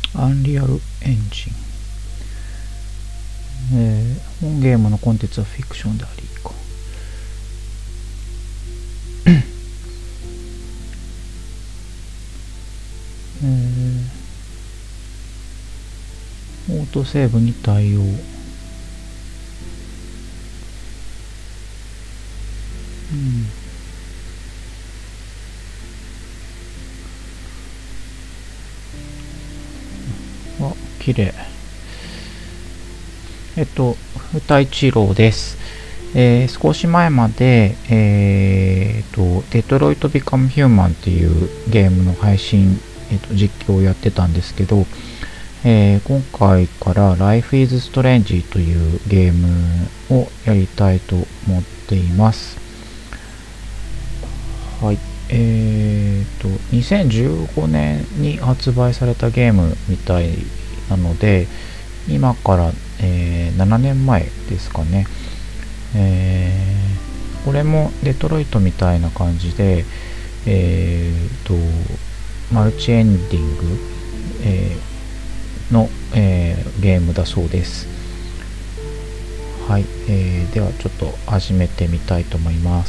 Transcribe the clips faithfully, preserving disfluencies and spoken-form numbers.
アンリアルエンジン。えー、本ゲームのコンテンツはフィクションでありか。えー、オートセーブに対応。うん。あ、綺麗。えっと、歌一郎です。えー、少し前まで、えー、と、デトロイト・ビカム・ヒューマンっていうゲームの配信、えー、と実況をやってたんですけど、えー、今回から Life is Strange というゲームをやりたいと思っています。はい。えー、と、にせんじゅうごねんに発売されたゲームみたいなので、今から、えー、ななねんまえですかね。えー、これもデトロイトみたいな感じで、えー、とマルチエンディング、えー、の、えー、ゲームだそうです。はい、えー、ではちょっと始めてみたいと思います。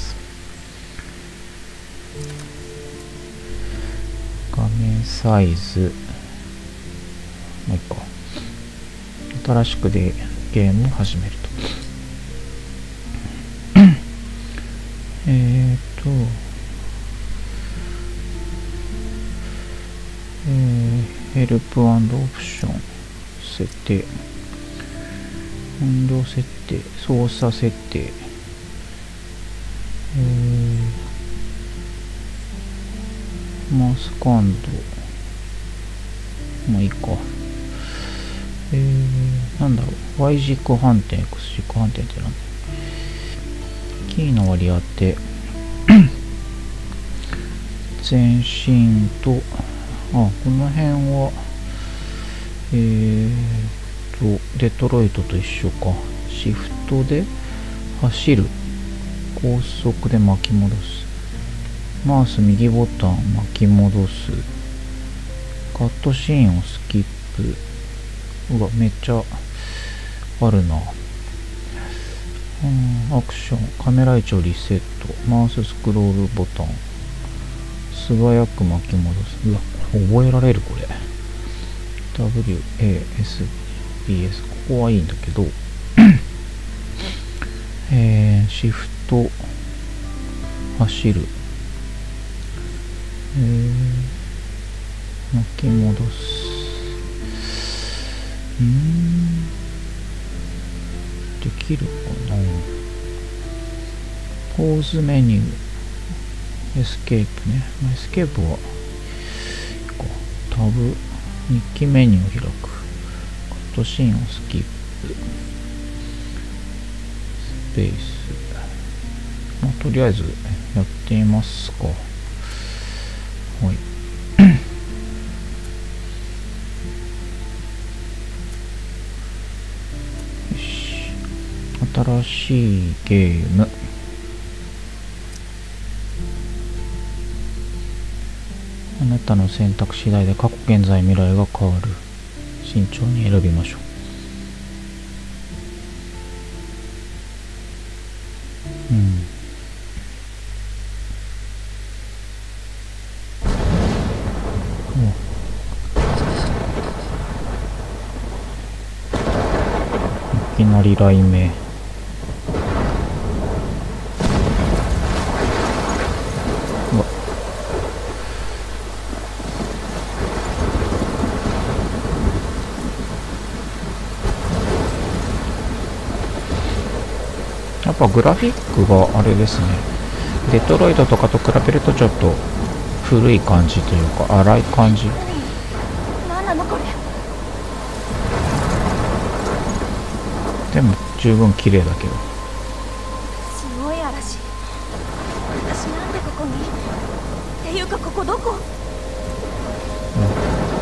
画面サイズもういっこ、新しくでゲームを始めると。えーと、えー、ヘルプ&オプション、設定、音量設定、操作設定、えー、マウス感度、まあいいか。えー、なんだろう、Y 軸反転、X 軸反転ってなんだ。キーの割り当て、前進と、あ、この辺は、えーと、デトロイトと一緒か。シフトで走る。高速で巻き戻す。マウス右ボタン巻き戻す。カットシーンをスキップ。うわ、めっちゃあるな。うん、アクション、カメラ位置をリセット。マウススクロールボタン。素早く巻き戻す。うわ、覚えられるこれ。ダブリューエーエスビーエス。ここはいいんだけど、えー、シフト、走る。えー、巻き戻す。うーん。できるかな。ポーズメニュー。エスケープね。エスケープは、タブ、日記メニューを開く。カットシーンをスキップ。スペース。まあ、とりあえずやってみますか。はい。よし。新しいゲーム。あなたの選択次第で過去、現在、未来が変わる。慎重に選びましょう。うん。いきなり雷鳴。うわ。やっぱグラフィックがあれですね。デトロイトとかと比べるとちょっと古い感じというか荒い感じ。 何なのこれ。 でも十分綺麗だけど。 すごい嵐。私なんでここに。っていうかここどこ。あれ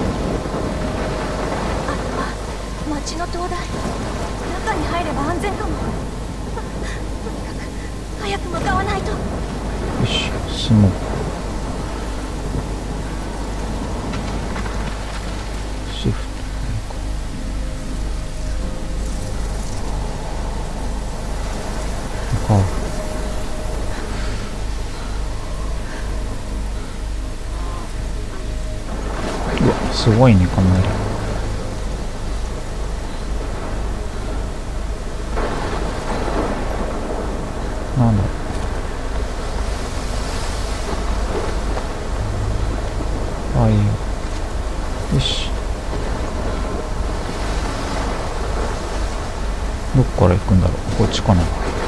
は町の灯台。中に入れば安全かも。とにかく早く向かわないと。よし、進もう。 シフトか。うわ、すごいね、雷。なんだ。ああ、いいよ。よし。どっから行くんだろう。こっちかな。う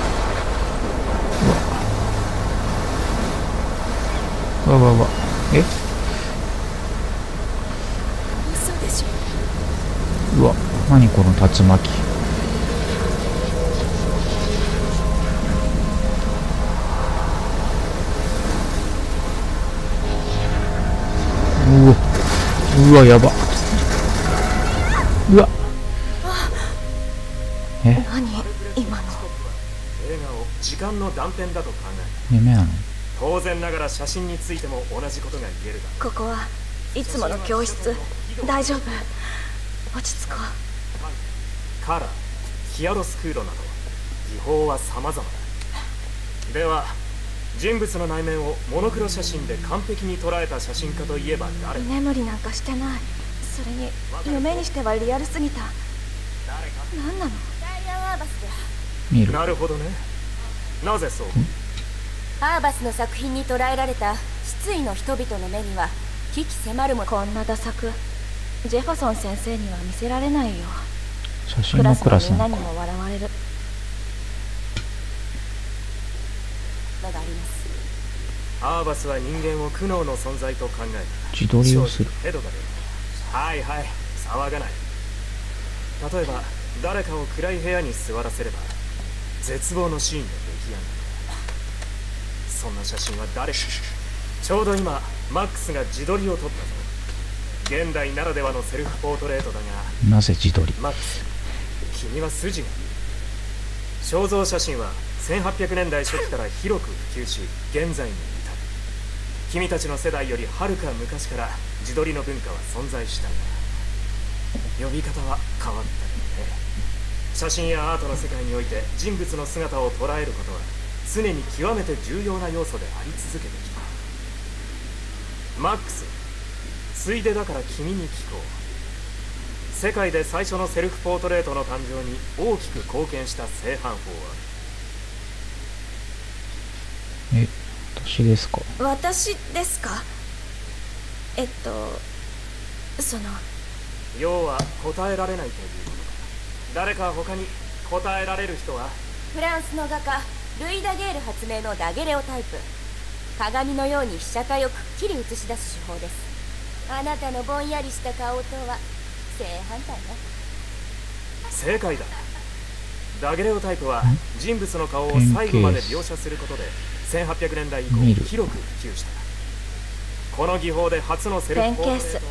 わ。うわうわうわ。え？ 嘘でしょ。 うわ、何この竜巻。うわ、うわ、やば。うわ。え？ 何今の。 映画を時間の断片だと考え。夢なの？ 当然ながら写真についても同じことが言えるが。 ここはいつもの教室。大丈夫。落ち着こう。カラー、キアロスクードなど技法は様々だ。では人物の内面をモノクロ写真で完璧に捉えた写真家といえば誰？ 居眠りなんかしてない。それに夢にしてはリアルすぎた。何なの？ 見る。 なるほどね。なぜそう？ アーバスの作品に捉えられた失意の人々の目には鬼気迫るもの。 こんなダ作ジェファソン先生には見せられないよ。 写真のクラスなのか。 みんなにも笑われる。 のがあります。 アーバスは人間を苦悩の存在と考えた。 自撮りをする。 ヘドが出る。はいはい、騒がない。例えば誰かを暗い部屋に座らせれば絶望のシーンが出来上がる。そんな写真は誰か。ちょうど今マックスが自撮りを撮ったぞ。現代ならではのセルフポートレートだが、 なぜ自撮り？ マックス、君は筋がいい。肖像写真はせんはっぴゃくねんだい初期から広く普及し、現在に至る。君たちの世代よりはるか昔から自撮りの文化は存在したが、呼び方は変わったよね。写真やアートの世界において人物の姿を捉えることは常に極めて重要な要素であり続けてきた。マックス、ついでだから君に聞こう。世界で最初のセルフポートレートの誕生に大きく貢献した製版法は？ え、私ですか？ 私ですか？えっとその要は答えられないということか。誰か他に答えられる人は？ フランスの画家ルイ・ダゲール発明のダゲレオタイプ。鏡のように被写体をくっきり映し出す手法です。あなたのぼんやりした顔とは正反対ね。 正解だ。ダゲレオタイプは人物の顔を最後まで描写することでせんはっぴゃくねんだい以降広く普及した。この技法で初のセルフポートレートを撮った。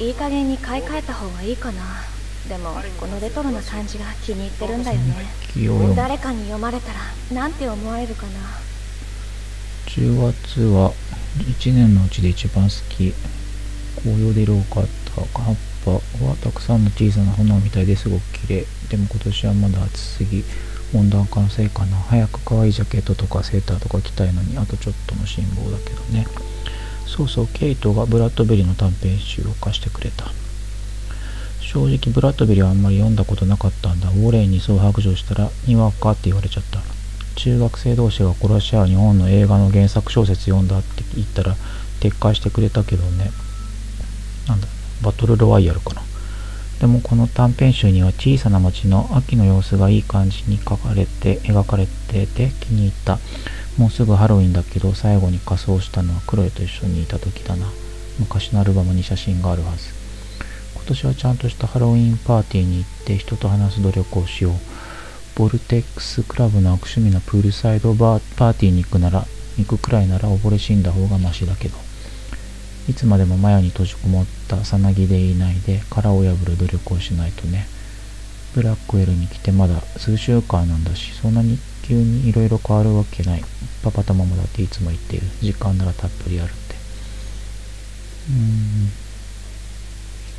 いい加減に買い替えた方がいいかな。でもこのレトロな感じが気に入ってるんだよね。誰かに読まれたらなんて思われるかな。 じゅうがつはいちねんのうちで一番好き。紅葉で色を変わった葉っぱはたくさんの小さな炎みたいですごく綺麗。でも今年はまだ暑すぎ、温暖化のせいかな。早く可愛いジャケットとかセーターとか着たいのに、あとちょっとの辛抱だけどね。そうそう、ケイトがブラッドベリーの短編集を貸してくれた。正直ブラッドベリーはあんまり読んだことなかったんだ。ウォーレンにそう白状したらにわかって言われちゃった。中学生同士が殺し合う日本の映画の原作小説読んだって言ったら撤回してくれたけどね。なんだ、バトルロワイヤルかな。でもこの短編集には小さな町の秋の様子がいい感じに描かれて描かれてて気に入った。もうすぐハロウィンだけど最後に仮装したのはクロエと一緒にいた時だな。昔のアルバムに写真があるはず。今年はちゃんとしたハロウィンパーティーに行って人と話す努力をしよう。ボルテックスクラブの悪趣味なプールサイドバーパーティーに行くなら行くくらいなら溺れ死んだ方がマシだけど、いつまでもマヤに閉じこもったさなぎでいないで殻を破る努力をしないとね。ブラックウェルに来てまだ数週間なんだし、そんなに急にいろいろ変わるわけない。パパとママだっていつも言っている。時間ならたっぷりあるって。うーん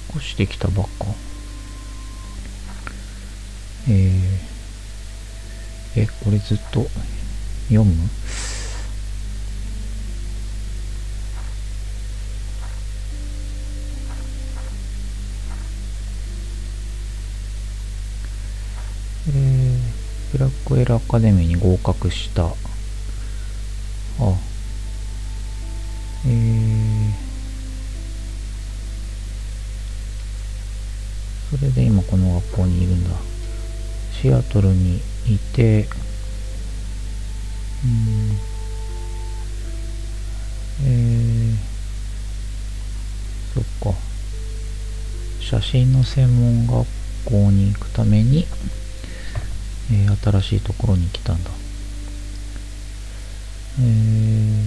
越してきたばっか。えー、え、これずっと読む？えー、ブラックエルアカデミーに合格した。あ、えー、それで今この学校にいるんだ。シアトルにいて、うん、えー、そっか。写真の専門学校に行くために、えー、新しいところに来たんだ。えー、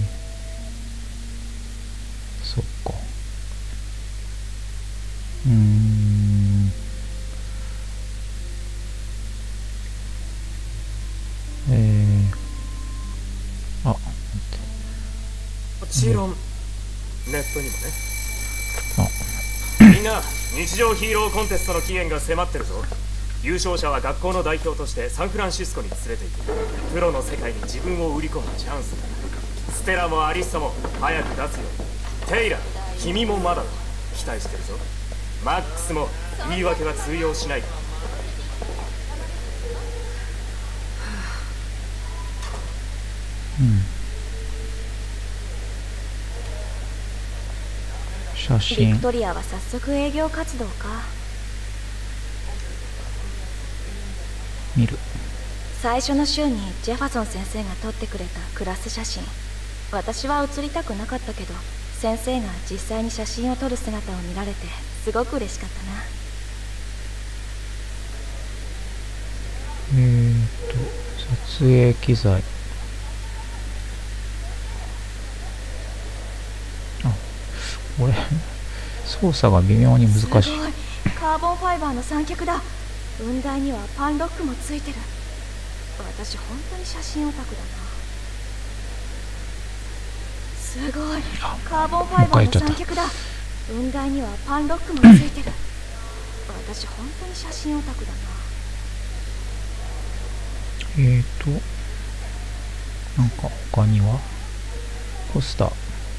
そっか。うーん。えー、あ、待って。 もちろん、ネットにもね。 あ、 みんな、日常ヒーローコンテストの期限が迫ってるぞ。優勝者は学校の代表としてサンフランシスコに連れて行く。プロの世界に自分を売り込むチャンスだ。ステラもアリッサも早く出すよ。テイラ、君もまだだ。期待してるぞ。マックスも言い訳は通用しない。 うん。写真。 ビクトリアは早速営業活動か。 見る。 最初の週にジェファソン先生が撮ってくれたクラス写真。私は写りたくなかったけど、先生が実際に写真を撮る姿を見られてすごく嬉しかったな。 えーと撮影機材。あ、これ操作が微妙に難しい。 すごい、カーボンファイバーの三脚だ。雲台にはパンロックもついてる。私本当に写真オタクだな。すごい、カーボンファイバーの三脚だ。雲台にはパンロックもついてる。私本当に写真オタクだな。 えーとなんか他にはポスター。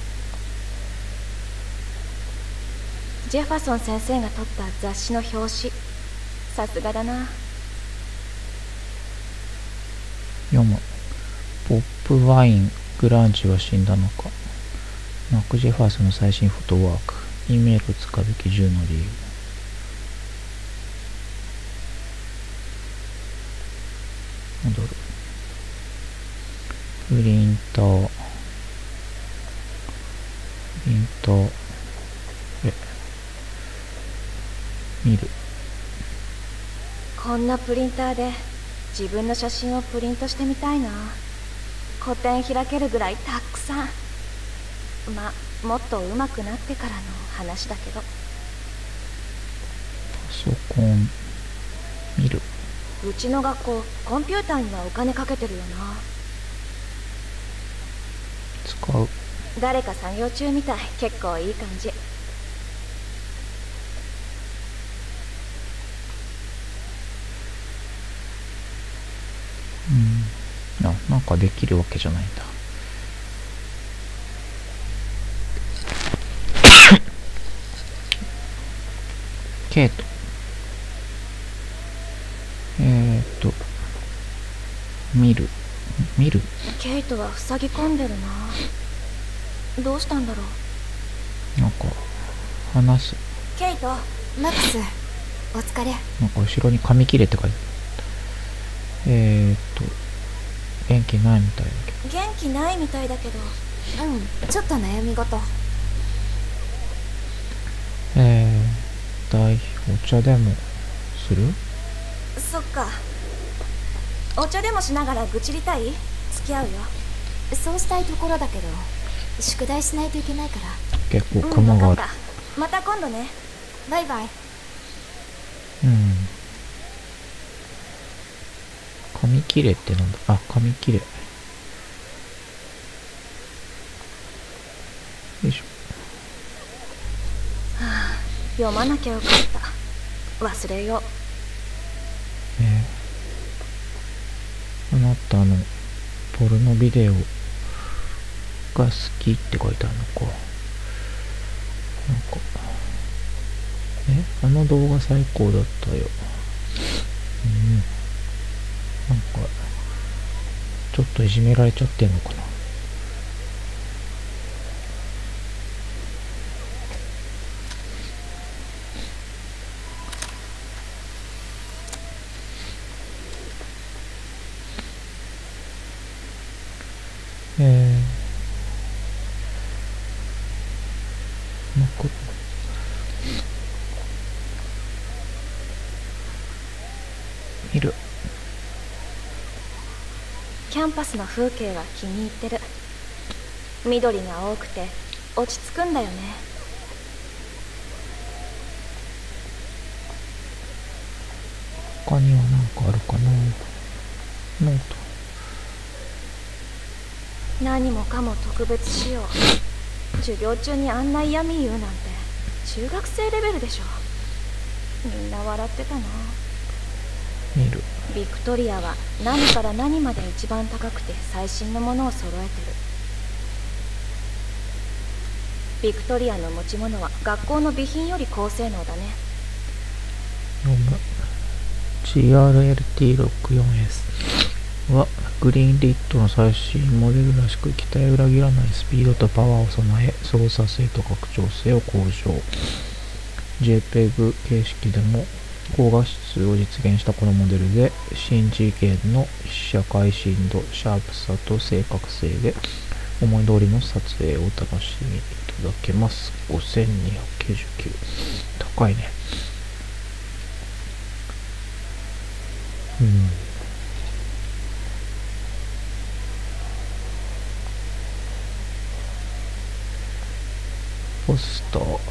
ジェファソン先生が撮った雑誌の表紙。さすがだな。 読む。ポップワイン、グランジは死んだのか。マック・ジェファーソンの最新フットワーク。イメールを使うべきじゅうの理由。戻る。プリンター。プリンター。え。見る。 こんなプリンターで自分の写真をプリントしてみたいな。個展開けるぐらいたくさん。ま、もっと上手くなってからの話だけど。 パソコン見る。 うちの学校コンピューターにはお金かけてるよな。 使う。 誰か作業中みたい。結構いい感じ。 うん。あ、なんかできるわけじゃないんだ。ケイト。えーっと見る見る。 ケイトは塞ぎ込んでるな。どうしたんだろう。 なんか話す。 ケイト、マックス、お疲れ。 なんか後ろに紙切れって書いてある。えーっと元気ないみたいだけど。 元気ないみたいだけど。 うん、ちょっと悩み事。 えー、大お茶でもする？ そっか。お茶でもしながら愚痴りたい？付き合うよ。 そうしたいところだけど、宿題しないといけないから。 結構雲がある。 うん、また今度ね。 バイバイ。 うん。紙切れってなんだ。あ、紙切れ。よいしょ。 はあ、 読まなきゃよかった。忘れよう。 えー、あなたのポルノビデオが好きって書いてあるのか。なんかえあの動画最高だったよ。うんなんかちょっといじめられちゃってんのかな。えー、なんか見る。 キャンパスの風景は気に入ってる。緑が多くて落ち着くんだよね。 他には何かあるかな。ノート。 何もかも特別仕様。授業中にあんな嫌味言うなんて中学生レベルでしょ。みんな笑ってたな。 見る。 ビクトリアは何から何まで一番高くて最新のものを揃えてる。ビクトリアの持ち物は学校の備品より高性能だね。 読む。 ジーアールエルティーろくじゅうよんエス はグリーンリットの最新モデルらしく期待を裏切らないスピードとパワーを備え操作性と拡張性を向上。 ジェイペグ 形式でも高画質を実現したこのモデルで新次元の被写界深度、シャープさと正確性で思い通りの撮影をお楽しみいただけます。ごせんにひゃくきゅうじゅうきゅう。高いね。うん。ポスター。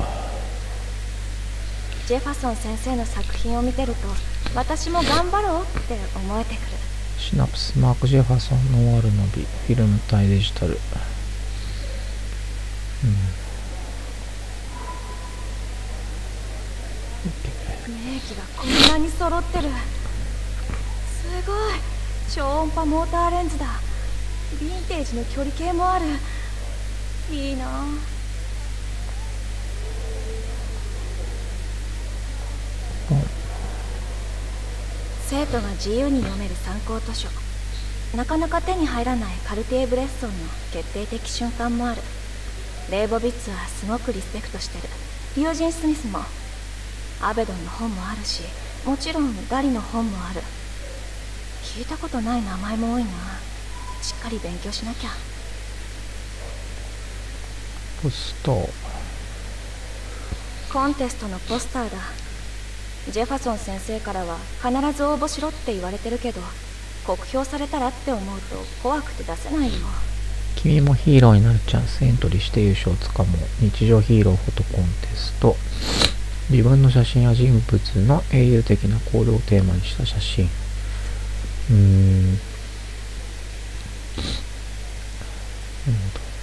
ジェファソン先生の作品を見てると私も頑張ろうって思えてくる。 シナプス、マーク・ジェファソン、ノワールの美、フィルム対デジタル。うん。 名機がこんなに揃ってる。すごい。超音波モーターレンズだ。ヴィンテージの距離計もある。いいな。生徒が自由に読める参考図書。なかなか手に入らないカルティエ・ブレッソンの決定的瞬間もある。レイボビッツはすごくリスペクトしてる。リュージン・スミスも。アベドンの本もあるし、もちろんダリの本もある。聞いたことない名前も多いな。しっかり勉強しなきゃ。 ポスター。 コンテストのポスターだ。ジェファソン先生からは必ず応募しろって言われてるけど、酷評されたらって思うと怖くて出せないよ。 君もヒーローになるチャンス。エントリーして優勝をつかもう。日常ヒーローフォトコンテスト。自分の写真や人物の英雄的な行動をテーマにした写真。うーん。なるほど。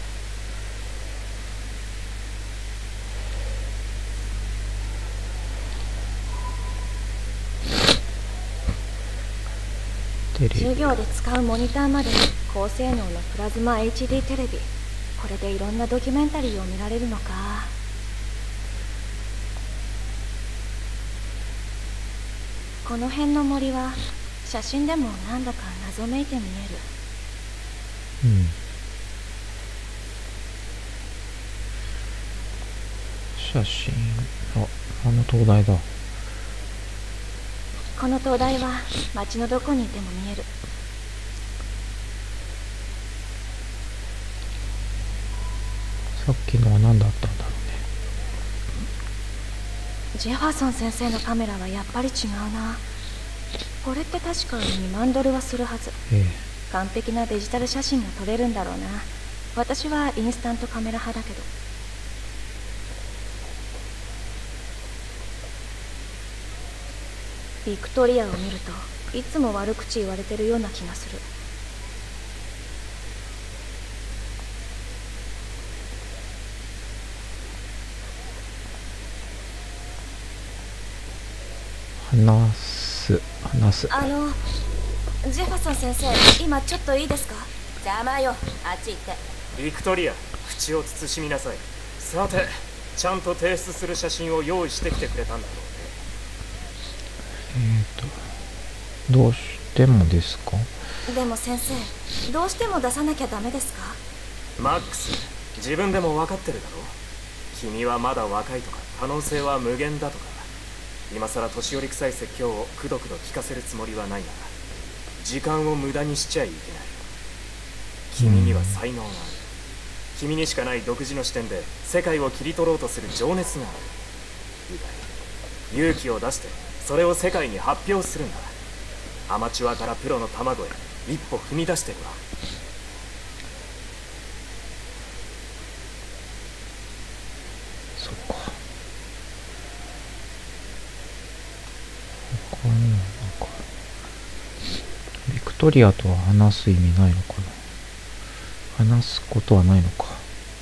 授業で使うモニターまで高性能のプラズマ エイチディー テレビ。これでいろんなドキュメンタリーを見られるのか。この辺の森は写真でもなんだか謎めいて見える。 うん。写真。あ、あの灯台だ。 この灯台は街のどこにいても見える。 さっきのは何だったんだろうね。 ジェファーソン先生のカメラはやっぱり違うな。これって確かにまんドルはするはず。 ええ。 完璧なデジタル写真が撮れるんだろうな。私はインスタントカメラ派だけど。ビクトリアを見るといつも悪口言われてるような気がする。 話す話す。 あのジェファソン先生、今ちょっといいですか？ 邪魔よ、あっち行って。 ビクトリア、口を慎みなさい。さて、ちゃんと提出する写真を用意してきてくれたんだろうね。 えっとどうしてもですか？ でも先生、どうしても出さなきゃダメですか？ マックス、自分でも分かってるだろう。君はまだ若いとか、可能性は無限だとか、今さら年寄り臭い説教をくどくど聞かせるつもりはないが、時間を無駄にしちゃいけない。君には才能がある。君にしかない独自の視点で世界を切り取ろうとする情熱がある。勇気を出してそれを世界に発表するんだ。アマチュアからプロの卵へ一歩踏み出してごらん。 そっか。他にはなんかビクトリアとは話す意味ないのかな。話すことはないのか。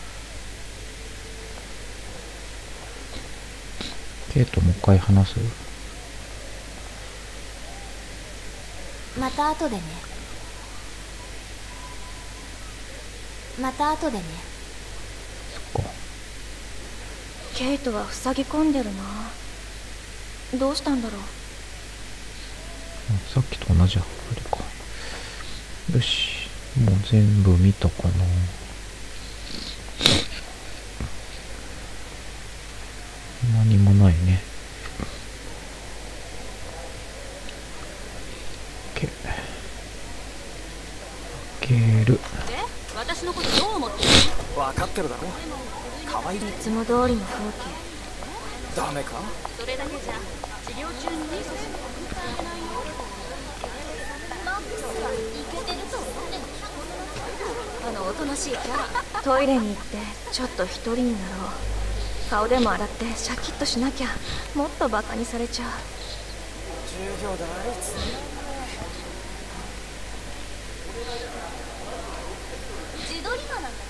ケイトもう一回話す？ また後でね。また後でね。 そっか。 ケイトは塞ぎ込んでるな。どうしたんだろう。 さっきと同じあれか。よし、もう全部見たかな。何もないね。開ける。 私のことどう思ってる？ 分かってるだろ。可愛い。 いつも通りの風景。 ダメか？ それだけじゃ治療中にいい写真送ってあげないよ。マックスはイケてると思ってる。 あのおとなしいキャラ。トイレに行ってちょっと一人になろう。顔でも洗ってシャキッとしなきゃ。もっとバカにされちゃう。 授業だあいつ。 自撮り魔なんだから。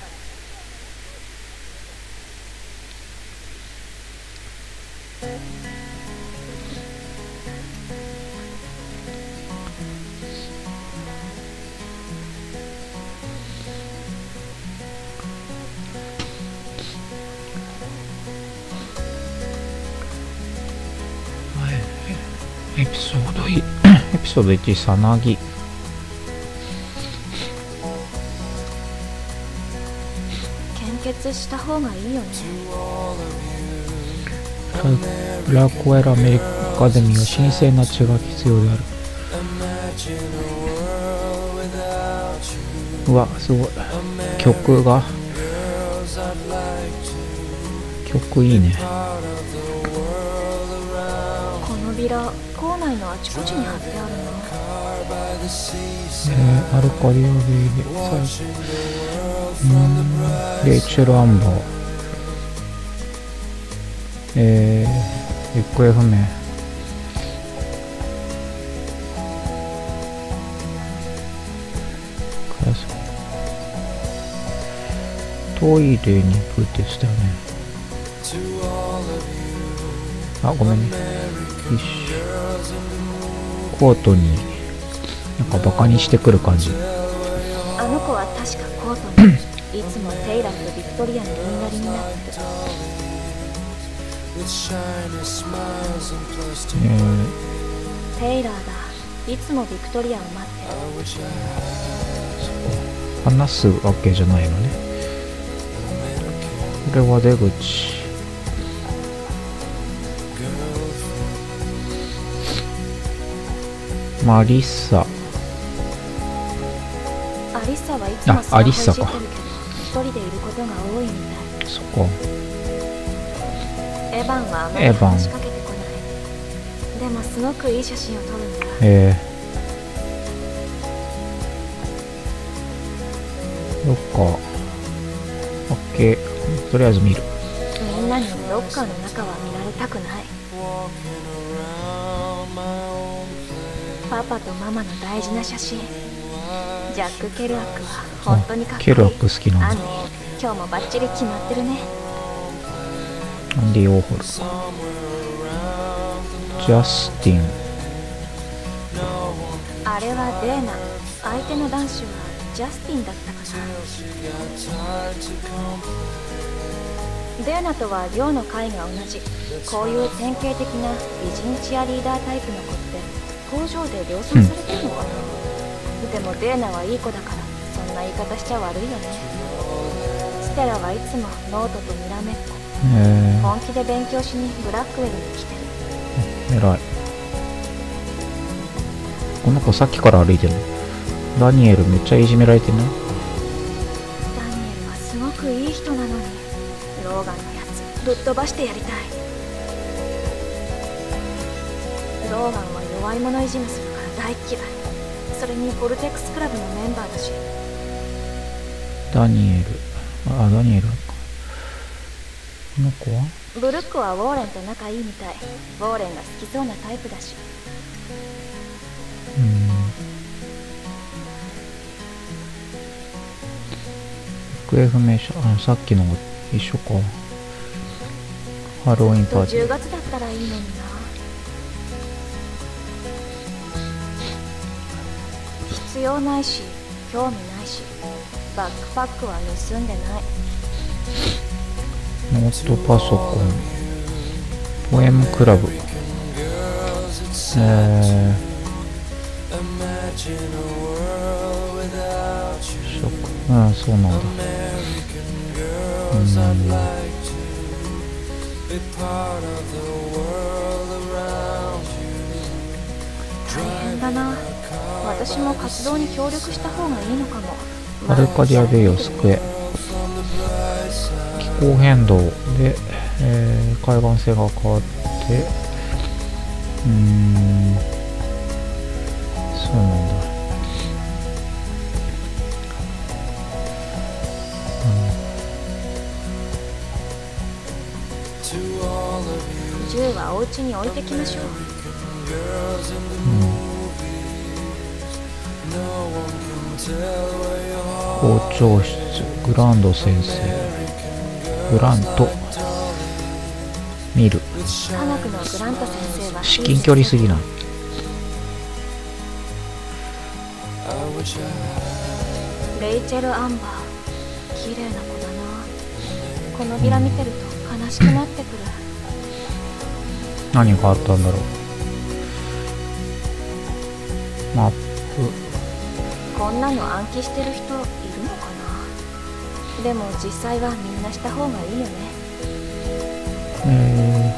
エピソードいエピソードいち、さなぎ。 献血した方がいいよね。 ブラックウェルアメリカアカデミーは神聖な血が必要である。うわ、すごい。曲が曲いいね。 このビラ、校内のあちこちに貼ってあるの。 えー、アルカディア・ベイビー、最後、うん、レイチェル・アンバー、えー、行方不明。トイレに行くって言ってたよね。あ、ごめんね。よし。コートになんかバカにしてくる感じ。 あの子は確かコートにいつもテイラーとビクトリアの言いなりになってる。 えー、 テイラーだ。いつもビクトリアを待ってる。 そう、話すわけじゃないのね。これは出口。マリッサ。 アリッサはいつもスマホいじってるけど一人でいることが多いみたい。 そこ。 エヴァンはあまり話しかけてこない。でもすごくいい写真を撮るんだ。 えー、どっかオッケー、とりあえず見る。 みんなにロッカーの中は見られたくない。パパとママの大事な写真。ジャック・ケルアックは本当にかっこいい。 ケルアック好きなんだ。 アンディ、今日もバッチリ決まってるね。 アンディ・オーホル。 ジャスティン。 あれはデーナ、相手の男子はジャスティンだったかな。デーナとは寮の会が同じ。こういう典型的な美人チアリーダータイプの子って工場で量産されてるのかな、うん、でもデーナはいい子だからそんな言い方しちゃ悪いよね。ステラはいつもノートとにらめっこ、えー、本気で勉強しにブラックウェルに来てる。 えらい。この子さっきから歩いてるの。ダニエルめっちゃいじめられてるね。 ダニエルはすごくいい人なのにローガンのやつぶっ飛ばしてやりたい。ローガンは弱い者いじめするから大嫌い。それにボルテックスクラブのメンバーだし。 ダニエル、あ、ダニエルか。この子はブルックはウォーレンと仲いいみたい。ウォーレンが好きそうなタイプだし。 うーん。行方不明者、あ、さっきの一緒か。ハロウィンパーティー。 じゅうがつだったらいいのにな。必要ないし興味ないしバックパックは盗んでない。 ノートパソコン、ポエムクラブ、えー食、ああそうなんだ。うん、 大変だな。私も活動に協力した方がいいのかも。 アルカディアベイオスクエ、気候変動で、えー、海岸線が変わって、うーん、そうなんだ。 銃はお家に置いてきましょう。 うん、校長室、グランド先生、グラント、見る。 科学のグラント先生は至近距離すぎない。 レイチェル・アンバー、綺麗な子だな。このビラ見てると悲しくなってくる。 何があったんだろう。マップ、 こんなの暗記してる人いるのかな。でも実際はみんなした方がいいよね。 え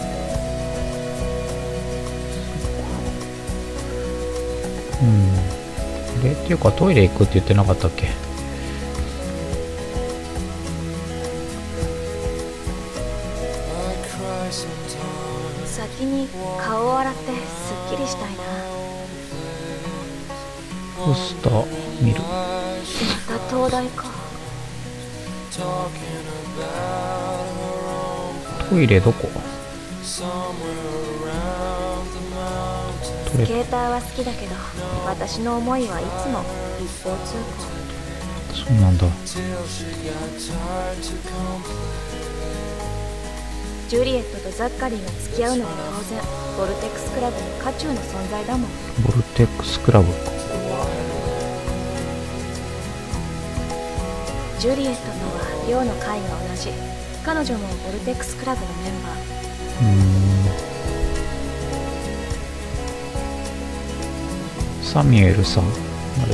ー、うんでっていうかトイレ行くって言ってなかったっけ。 先に顔を洗ってすっきりしたいな。 ポスター見る。 また東大か。 トイレどこ。 スケーターは好きだけど私の思いはいつも一方通行。そうなんだ。 ジュリエットとザッカリーが付き合うのは当然。ボルテックスクラブの渦中の存在だもん。 ボルテックスクラブか。 ジュリエットとは寮の会が同じ。彼女もボルテックスクラブのメンバー。 うーん、サミュエルさん、あれ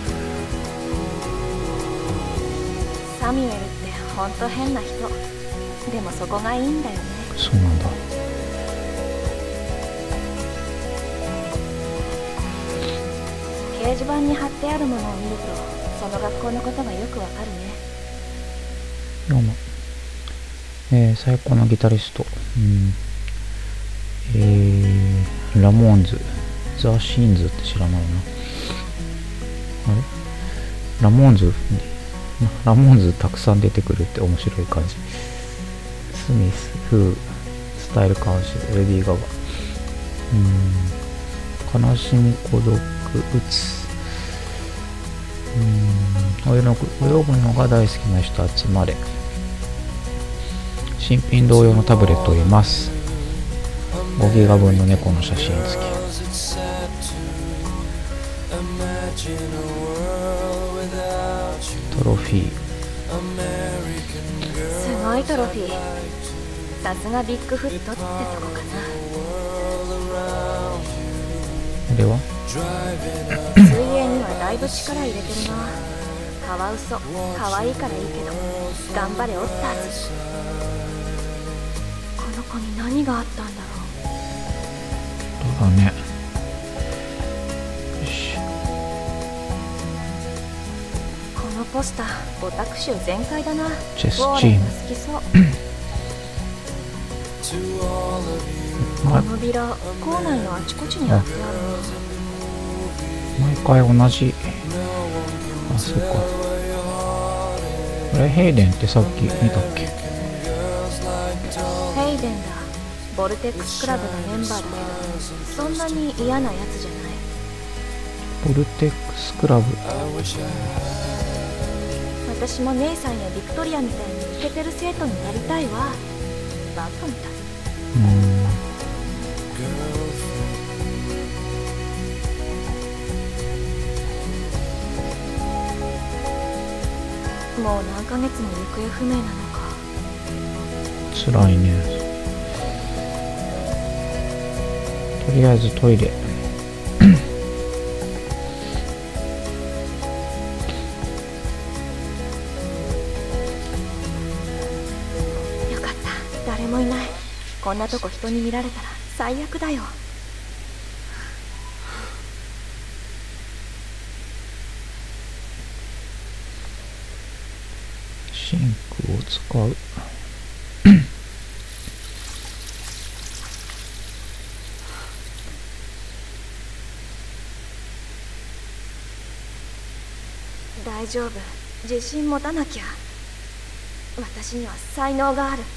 サミュエルってほんと変な人。でもそこがいいんだよね。 そうなんだ。 掲示板に貼ってあるものを見るとその学校のことがよくわかるね。 読む。えー、最高のギタリスト、うん、えー、ラモーンズ、ザ・シーンズって知らないな。あれラモーンズ、ラモーンズたくさん出てくるって面白い感じ。スミス、フー、スタイル監修、レディー・ガガ、うーん、悲しみ、孤独、うつ、うーん、泳ぐのが大好きな人集まれ。新品同様のタブレットを得ます。 ごギガ分の猫の写真付き。トロフィー。 すごいトロフィー。さすがビッグフットってとこかな。 これは水泳にはだいぶ力入れてるな。カワウソ可愛いからいいけど頑張れオッターズ。この子に何があったんだろう。 どうだね。よし。 このポスターオタク集全開だな。 チェスチウォーームレンが好きそう。このビラ校内のあちこちに貼ってある毎回同じ。あ、そうか。これヘイデンってさっき見たっけ。 ヘイデンだ。ボルテックスクラブのメンバーだけどそんなに嫌なやつじゃない。 ボルテックスクラブ。 私も姉さんやビクトリアみたいにイケてる生徒になりたいわ。バカみたい。 うーん。 もう何ヶ月も行方不明なのか。 辛いね。とりあえずトイレ。 よかった、誰もいない。こんなとこ人に見られたら最悪だよ。 シンクを使う。 大丈夫、自信持たなきゃ。私には才能がある。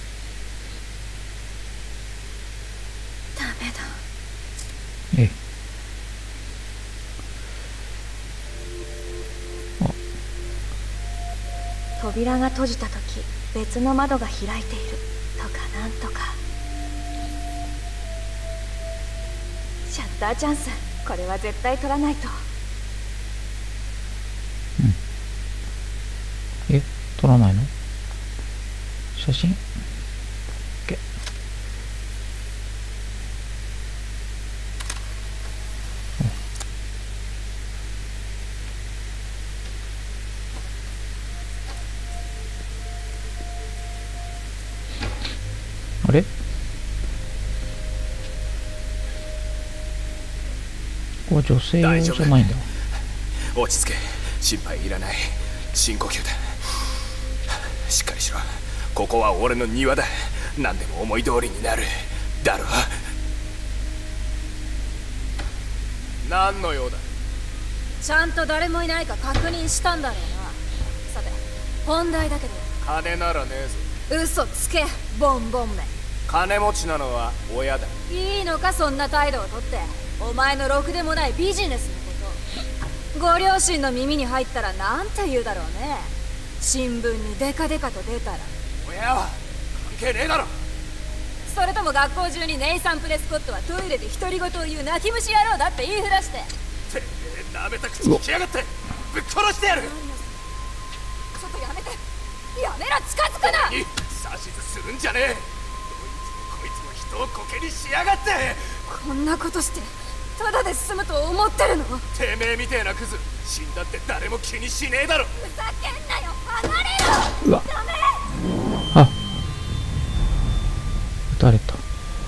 ダメだ。 ええ。 扉が閉じた時別の窓が開いているとかなんとか。シャッターチャンス、これは絶対取らないと。 え、撮らないの？写真？ OK。あれ？ここは女性用じゃないんだ。 落ち着け、心配いらない。深呼吸だ。しっかりしろ。ここは俺の庭だ。何でも思い通りになるだろう。何の用だ？ ちゃんと誰もいないか確認したんだろうな。さて本題だけど、 金ならねえぞ。 嘘つけボンボンめ。 金持ちなのは親だ。 いいのかそんな態度をとって。お前のろくでもないビジネスのことご両親の耳に入ったらなんて言うだろうね。新聞にデカデカと出たら。 親は関係ねえだろ。 それとも学校中にネイサン・プレスコットはトイレで独り言を言う泣き虫野郎だって言いふらして。 てめえなめた口聞きやがって。ぶっ殺してやる。 ちょっとやめて。やめろ、近づくな。 指図するんじゃねえ。どいつもこいつも人をコケにしやがって。 こんなことしてただで済むと思ってるの？ てめえみてえなクズ死んだって誰も気にしねえだろ。 ふざけんなよ、離れろ。 うわ、 ダメ。 あ、撃たれた。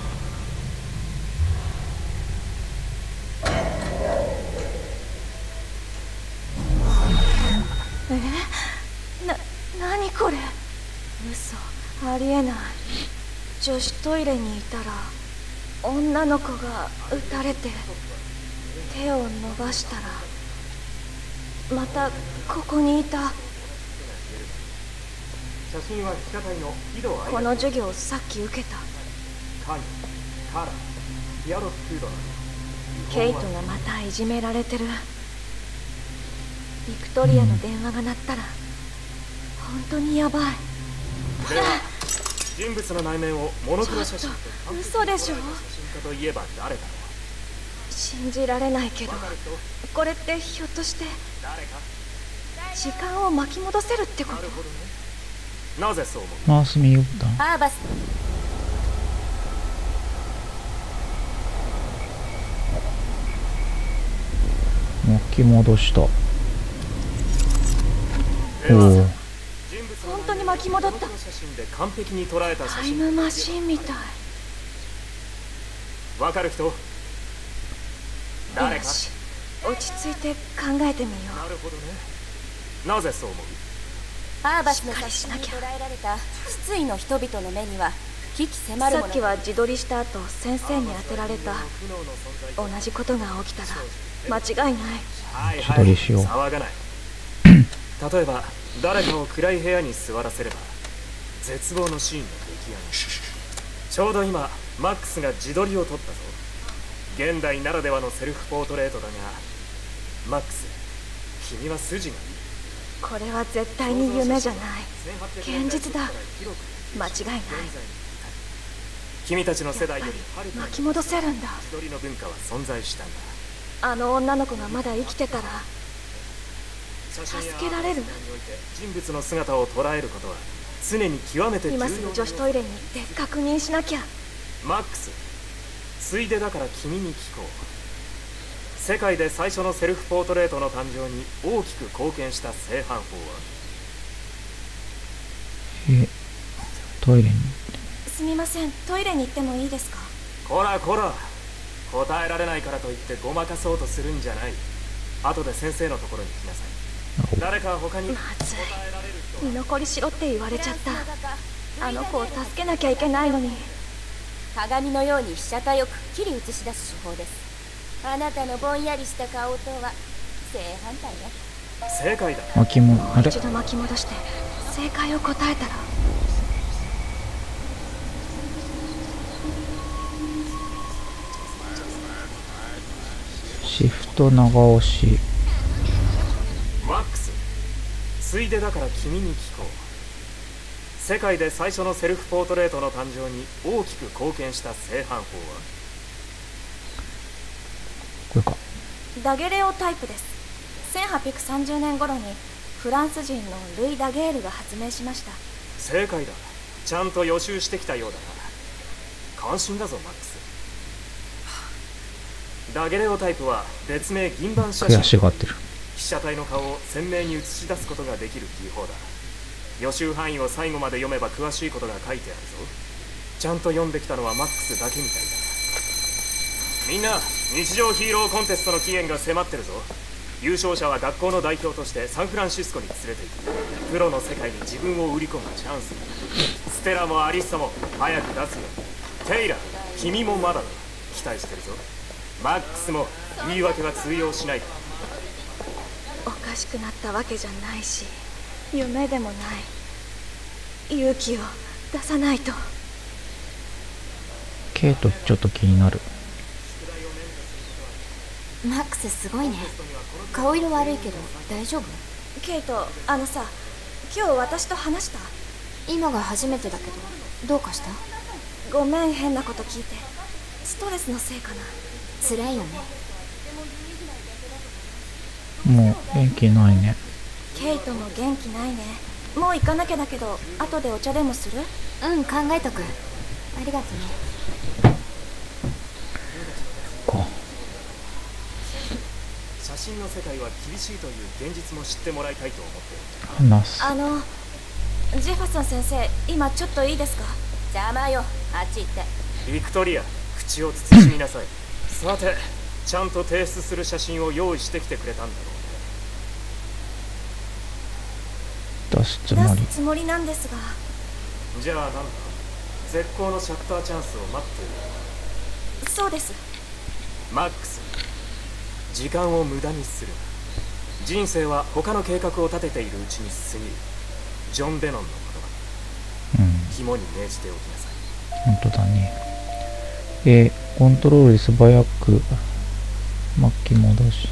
え？な、何これ？嘘、ありえない。女子トイレにいたら女の子が撃たれて手を伸ばしたらまたここにいた。 写真は被写体の喜怒哀楽。 この授業さっき受けた。 カニ、カラ、ヒアロスクードなど。 ケイトがまたいじめられてる。ビクトリアの電話が鳴ったら本当にやばい。 では人物の内面をモノクロ写真と嘘でしょ。 写真家といえば誰だろう。 信じられないけど、 わかる人？ これってひょっとして誰か？ 時間を巻き戻せるってこと？ なるほどね。なぜそう思う？ マウス右ボタン。 アーバス巻き戻した。おではお。 人物の本当に巻き戻った。 モノクロ写真で完璧に捉えた写タイ真。 ムマシンみたい。 わかる人？誰か？ よし、落ち着いて考えてみよなるほどね。なぜそう思う？ アーバスのしっかりし写真になきゃ捉えられた失意の人々の目には危機う。 迫るものさっきは自撮りした後先生に当てられた。 不能の存在同じことが起きたら間違いない。 はい自撮りしよう騒がない。例えば誰かを暗い部屋に座らせれば絶望のシーンが出来上がる。ちょうど今マックスが自撮りを撮ったぞ。現代ならではのセルフポートレートだが、マックス、君は筋がいい。 これは絶対に夢じゃない。現実だ。間違いない。 君たちの世代よりはるかに巻き戻せるんだ。 自撮りの文化は存在したんだ。 あの女の子がまだ生きてたら写真や助けられる。 において人物の姿を捉えることは常に極めて重要な今すぐ女子トイレに行って確認しなきゃ。 マックス、ついでだから君に聞こう。世界で最初のセルフポートレートの誕生に大きく貢献した製版法は？ え、トイレに。 すみません、トイレに行ってもいいですか？ こらこら、答えられないからといってごまかそうとするんじゃない。後で先生のところに来なさい。誰か他に答まずい。 えられる人は？ 居残りしろって言われちゃった。 フランスの画家あの子を助けなきゃいけないのに。 鏡のように被写体をくっきり映し出す手法です。あなたのぼんやりした顔とは正反対ね。 正解だ。 巻きも、あれ一度巻き戻して正解を答えたら。 シフト長押し。 マックス、ついでだから君に聞こう。世界で最初のセルフポートレートの誕生に大きく貢献した製版法は？ これか。 ダゲレオタイプです。せんはっぴゃくさんじゅうねん頃にフランス人のルイ・ダゲールが発明しました。 正解だ。ちゃんと予習してきたようだな。感心だぞマックス。ダゲレオタイプは別名銀盤写真。 悔しがってる。 被写体の顔を鮮明に映し出すことができる技法だ。予習範囲を最後まで読めば詳しいことが書いてあるぞ。ちゃんと読んできたのはマックスだけみたいだ。みんな、日常ヒーローコンテストの期限が迫ってるぞ。優勝者は学校の代表としてサンフランシスコに連れて行く。プロの世界に自分を売り込むチャンスだ。ステラもアリッサも早く出すよ。テイラー、君もまだだ。期待してるぞ。マックスも言い訳は通用しない。 おかしくなったわけじゃないし夢でもない。勇気を出さないと。 ケイトちょっと気になる。 マックスすごいね。顔色悪いけど大丈夫？ ケイト、あのさ、今日私と話した？ 今が初めてだけどどうかした？ ごめん、変なこと聞いて。ストレスのせいかな。 辛いよね。 もう元気ないね。 ケイトも元気ないね。もう行かなきゃだけど後でお茶でもする？ うん、考えとく。ありがとね。 か。 写真の世界は厳しいという現実も知ってもらいたいと思っている。 話す。 あのジェファソン先生、今ちょっといいですか？ 邪魔よ、あっち行って。 ビクトリア、口を慎みなさい。さて、ちゃんと提出する写真を用意してきてくれたんだろうね。 出すつもり。 出すつもりなんですが。 じゃあなんだ、絶好のシャッターチャンスを待っている。 そうです。 マックス、時間を無駄にする。人生は他の計画を立てているうちに過ぎる。ジョン・ベノンの言葉。 うん。 肝に銘じておきなさい。 本当だね。えー、コントロールで素早く巻き戻し。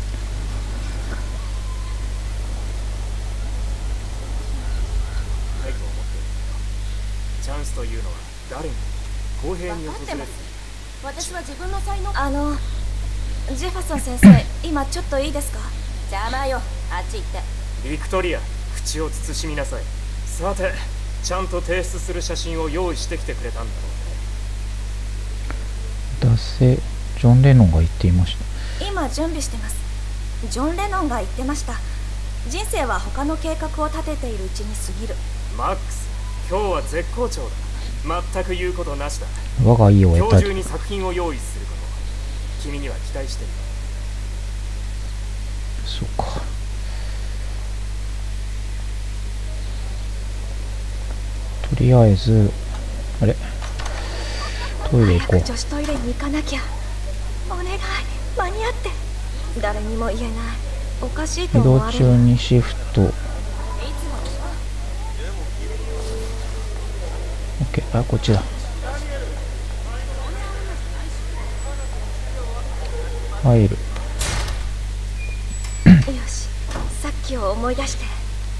はいと思っている。チャンスというののは誰に公平に訪れる。 私は自分の才能。 あのジェファソン先生、今ちょっといいですか？ 邪魔よ、あっち行って。 ビクトリア、口を慎みなさい。さて、ちゃんと提出する写真を用意してきてくれたんだろうね。 脱せジョン・レノンが言っていました。 今準備してます。ジョン・レノンが言ってました。人生は他の計画を立てているうちに過ぎる。 マックス、今日は絶好調だ。全く言うことなしだ。 我が意を得今たり。 日中に作品を用意すること、君には期待してる。 そうか。とりあえずあれトイレ行こう。 早く女子トイレに行かなきゃ。お願い、間に合って。誰にも言えない。おかしいと移動思われる。 中にシフト。オッケー、あ、こっちだ。入る。 よし、さっきを思い出して。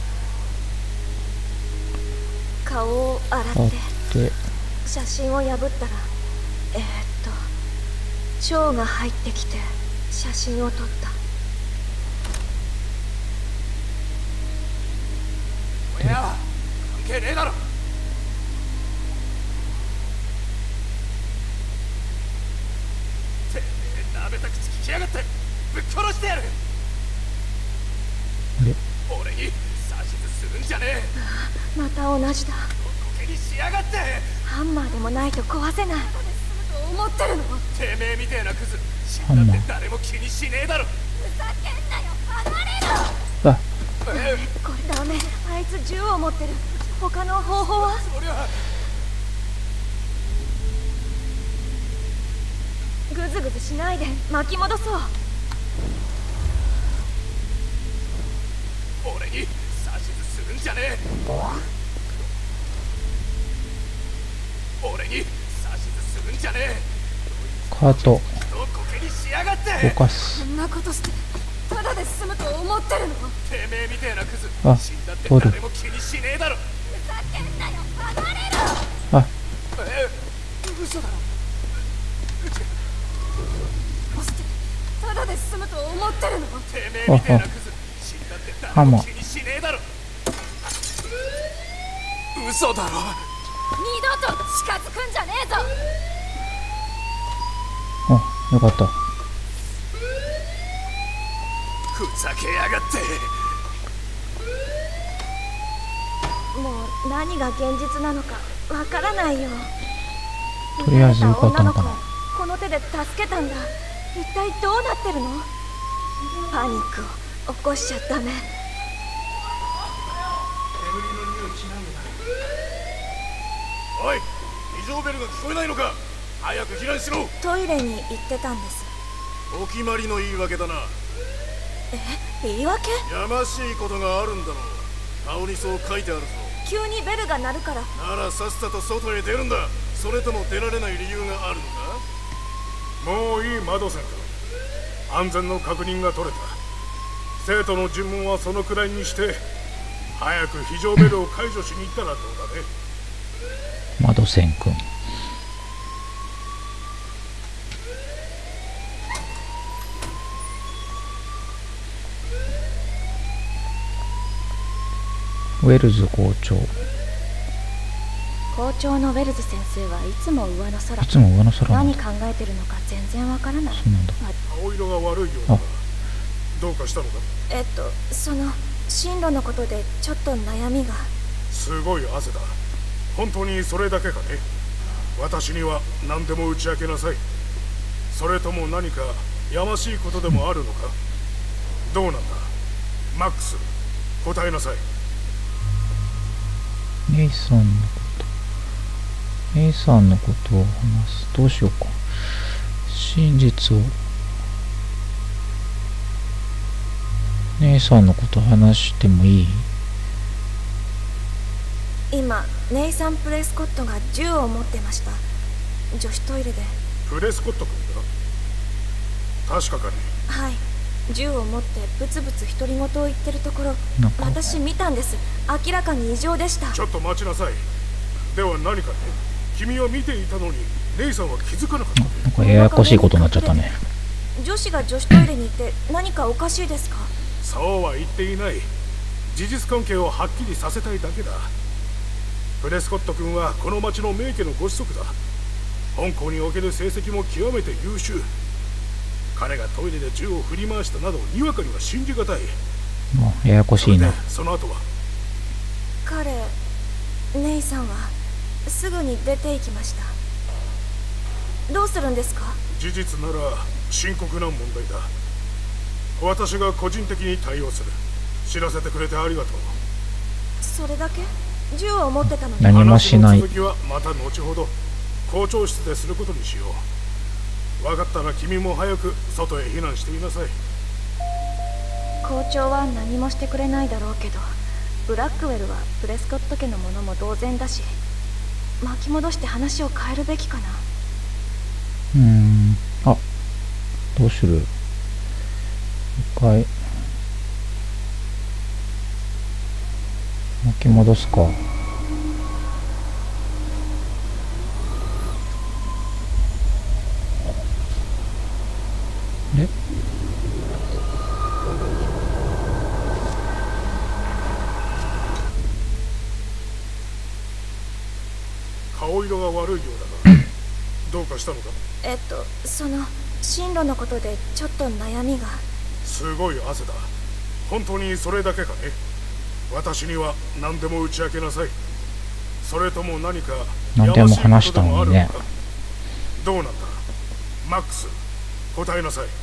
顔を洗ってで写真を破ったら、えー、っと蝶が入ってきて写真を撮った。 いや、関係ねえだろ。てめえ、なめた口聞きやがって、ぶっ殺してやる。 あれ俺に指図するんじゃねえ。 また同じだ。 コケにしやがって。 ハンマーでもないと壊せない。思ってるの？ てめえみてえなクズ、死んだって誰も気にしねえだろ。 ふざけんなよ、離れろ。 あえこれダメ。あいつ銃を持ってる。他の方法は？ そりゃグズグズしないで巻き戻そう。 俺に指図するんじゃねえ。俺に指図するんじゃねえ。 カートどこけにしやがって動かす。 そんなことしてただで済むと思ってるの？ てめえみてえなクズ、 あ死んだっておる誰も気にしねえだろ。 ふざけんなよ、離れろ。 あえ嘘だろ。 どうしてただで済むと思ってるの？ てめえみてえなクズ、死んだって誰も気にしねえだろ。嘘だろ。 二度と近づくんじゃねえぞ。 あ、よかった。 ふざけやがって。 もう何が現実なのかわからないよ。 とりあえずよかったのかな。 この手で助けたんだ。一体どうなってるの？パニックを起こしちゃダメ。 おい、非常ベルが聞こえないのか。早く避難しろ。 トイレに行ってたんです。 お決まりの言い訳だな。 え、言い訳？ やましいことがあるんだろう。顔にそう書いてあるぞ。 急にベルが鳴るから。 ならさっさと外へ出るんだ。それとも出られない理由があるのか。 もういいマドセン君、安全の確認が取れた。生徒の尋問はそのくらいにして早く非常ベルを解除しに行ったらどうだね。 マドセン君。ウェルズ校長。 校長のウェルズ先生はいつも上の空。 いつも上の空なんだ。 何考えてるのか全然わからない。 そうなんだ。 顔色が悪いようだ。どうかしたのか。 えっとその進路のことでちょっと悩みが。 すごい汗だ。本当にそれだけかね。私には何でも打ち明けなさい。それとも何かやましいことでもあるのか。どうなんだマックス、答えなさい。 ネイさんのことネイさんのことを話す。どうしようか。真実をネイさんのこと話してもいい？ 今ネイサン・プレスコットが銃を持ってました。女子トイレで。 プレスコット君だ。確かかね。 はい、銃を持ってブツブツ独り言を言ってるところなんか私見たんです。明らかに異常でした。 ちょっと待ちなさい。では何かね。 君は見ていたのに姉さんは気づかなかった。 なんかややこしいことになっちゃったね。 女子が女子トイレにいて何かおかしいですか？ そうは言っていない。事実関係をはっきりさせたいだけだ。プレスコット君はこの町の名家のご子息だ。本校における成績も極めて優秀。彼がトイレで銃を振り回したなどにわかには信じがたい。 もうややこしいな。 その後は彼、姉さんはすぐに出て行きました。どうするんですか？ 事実なら深刻な問題だ。私が個人的に対応する。知らせてくれてありがとう。 それだけ？銃を持ってたのに。 何もしない。 話の続きはまた後ほど校長室ですることにしよう。分かったら君も早く外へ避難していなさい。 校長は何もしてくれないだろうけど、ブラックウェルはプレスコット家のものも同然だし、巻き戻して話を変えるべきかな。 うーん、あ、どうする？一回巻き戻すか。で顔色が悪いようだがどうかしたのか？ えっとその進路のことでちょっと悩みが。 すごい汗だ。本当にそれだけかね？私には何でも打ち明けなさい。それとも何か何でも話したのにね。 どうなんだマックス、答えなさい。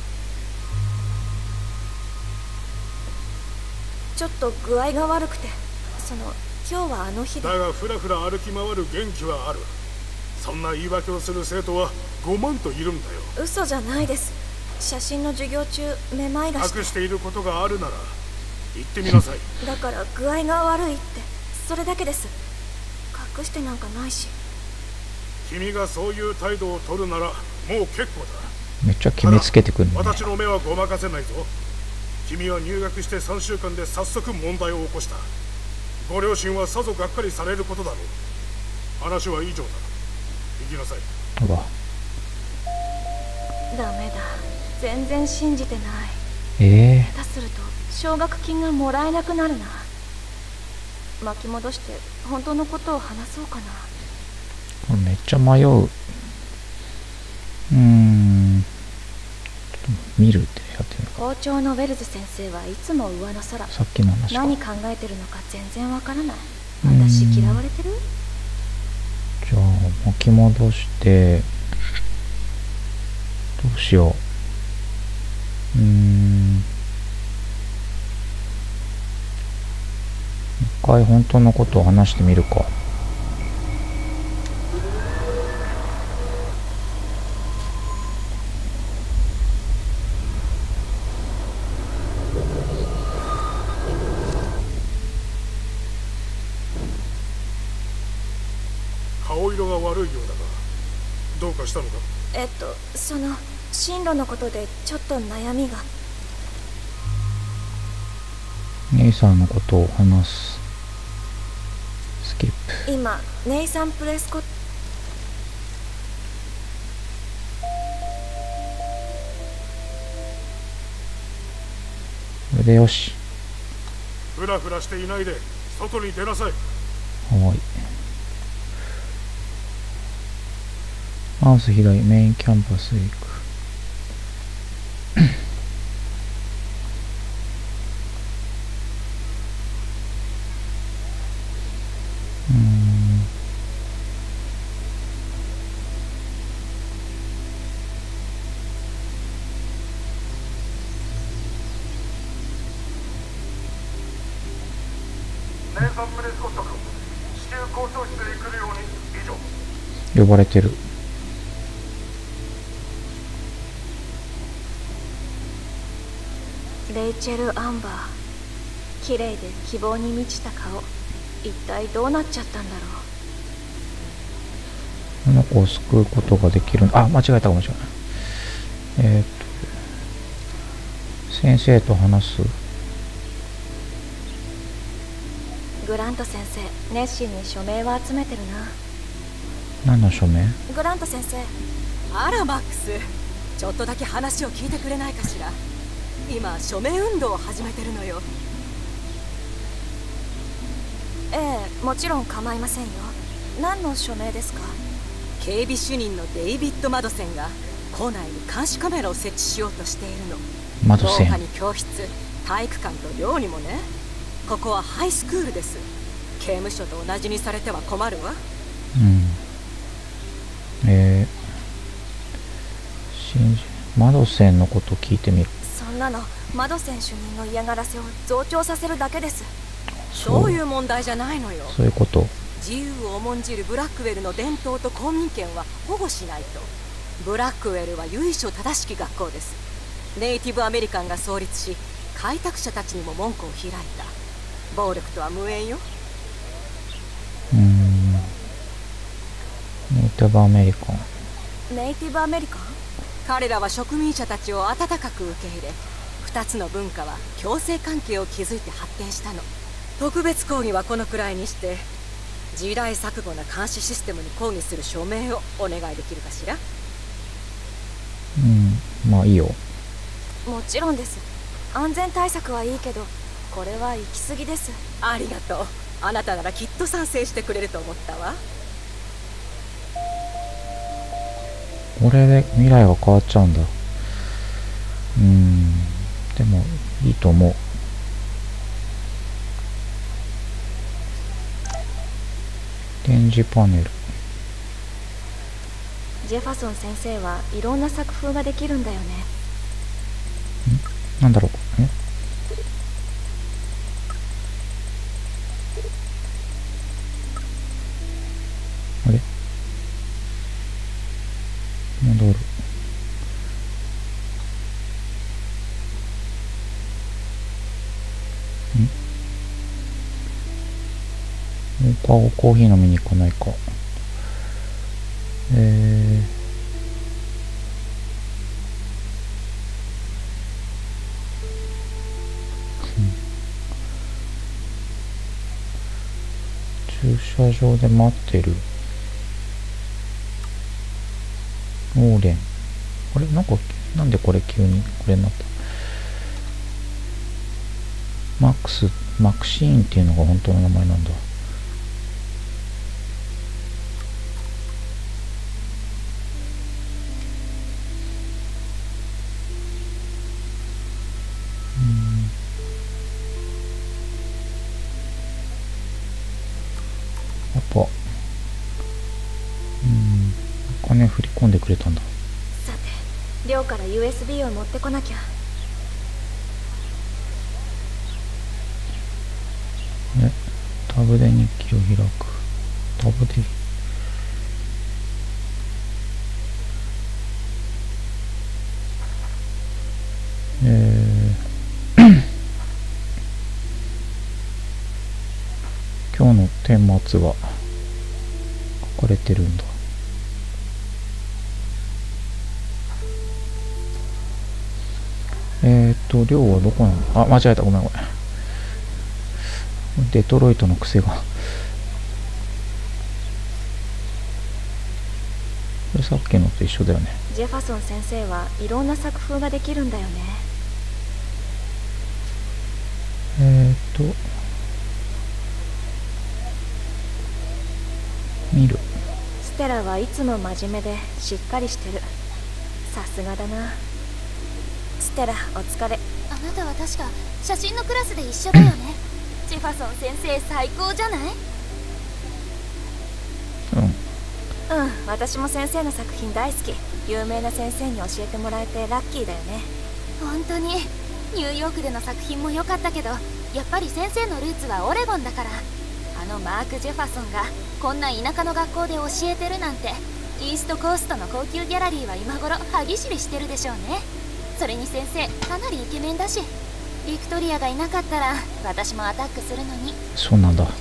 ちょっと具合が悪くて、その今日はあの日で。 だがふらふら歩き回る元気はある。そんな言い訳をする生徒はごまんといるんだよ。 嘘じゃないです。写真の授業中めまいがして。 隠していることがあるなら言ってみなさい。 だから具合が悪いって、それだけです。隠してなんかないし。 君がそういう態度を取るならもう結構だ。 めっちゃ決めつけてくるね。 私の目はごまかせないぞ。君は入学してさんしゅうかんで早速問題を起こした。ご両親はさぞがっかりされることだろう。話は以上だ。行きなさい。 うわ、 ダメだ、全然信じてない。 ええ下手すると奨学金がもらえなくなるな。巻き戻して本当のことを話そうかな。 これめっちゃ迷う。うーん、見るってやってるのか。 校長のウェルズ先生はいつも上の空。 さっきの話か。 何考えてるのか全然わからない。私嫌われてる？ じゃあ巻き戻して、どうしよう。うーん、一回本当のことを話してみるか。 顔色が悪いようだがどうかしたのか？ えっとその進路のことでちょっと悩みが。 姉さんのことを話す。スキップ。 今ネイサン・プレスコット。 これでよし。 ふらふらしていないで外に出なさい。 はい。マウス左、メインキャンパスへ行く。うーん。 ネイサン・プレスコット君、至急校長室へ来るように以上。 呼ばれてる。 レイチェル・アンバー、綺麗で希望に満ちた顔。一体どうなっちゃったんだろう。 この子を救うことができる。あ、間違えたかもしれない。えっと先生と話す。 グラント先生、熱心に署名を集めてるな。 何の署名？ グラント先生。 あらマックス、ちょっとだけ話を聞いてくれないかしら。今署名運動を始めてるのよ。 ええ、もちろん構いませんよ。何の署名ですか？ 警備主任のデイビッド・マドセンが校内に監視カメラを設置しようとしているの。 マドセン。 廊下に教室、体育館と寮にもね。ここはハイスクールです。刑務所と同じにされては困るわ。 うん。えー、信じマドセンのこと聞いてみる。 そんなのマドセン主任の嫌がらせを増長させるだけです。 そういう問題じゃないのよ。 そういうこと。 自由を重んじるブラックウェルの伝統と公民権は保護しないと。ブラックウェルは由緒正しき学校です。ネイティブアメリカンが創立し、開拓者たちにも門戸を開いた。暴力とは無縁よ。 うーん。ネイティブアメリカン。 ネイティブアメリカン？ 彼らは植民者たちを温かく受け入れ、二つの文化は共生関係を築いて発展したの。特別講義はこのくらいにして、時代錯誤な監視システムに抗議する署名をお願いできるかしら。 うん、まあいいよ。 もちろんです。安全対策はいいけど、これは行き過ぎです。 ありがとう。あなたならきっと賛成してくれると思ったわ。 これで未来が変わっちゃうんだ。うーん、でもいいと思う。展示パネル。 ジェファソン先生はいろんな作風ができるんだよね。 んなんだろう。えあれ戻る。ん放課後コーヒー飲みに行かないか。えー、駐車場で待ってる。オーレン。あれなんか、なんでこれ急にこれになった？マックス、マクシーンっていうのが本当の名前なんだ。やっぱ、うん、お金振り込んでくれたんだ。 さて、寮から ユーエスビー を持ってこなきゃ。 ね、タブで日記を開く。タブで。えー、今日の顛末が書かれてるんだ。えーっと、寮はどこなの？あ、間違えた。ごめんごめん。デトロイトの癖が。これさっきのと一緒だよね。 ジェファソン先生はいろんな作風ができるんだよね。 えーっと、見る。 ステラはいつも真面目でしっかりしてる。さすがだな。ステラ、お疲れ。 あなたは確か写真のクラスで一緒だよね。ジェファソン先生最高じゃない？ うん。 うん、私も先生の作品大好き。有名な先生に教えてもらえてラッキーだよね。 本当にニューヨークでの作品も良かったけど、やっぱり先生のルーツはオレゴンだから。あのマーク・ジェファソンがこんな田舎の学校で教えてるなんて、イーストコーストの高級ギャラリーは今頃歯ぎしりしてるでしょうね。それに先生かなりイケメンだし、ビクトリアがいなかったら私もアタックするのに。 そうなんだ。わ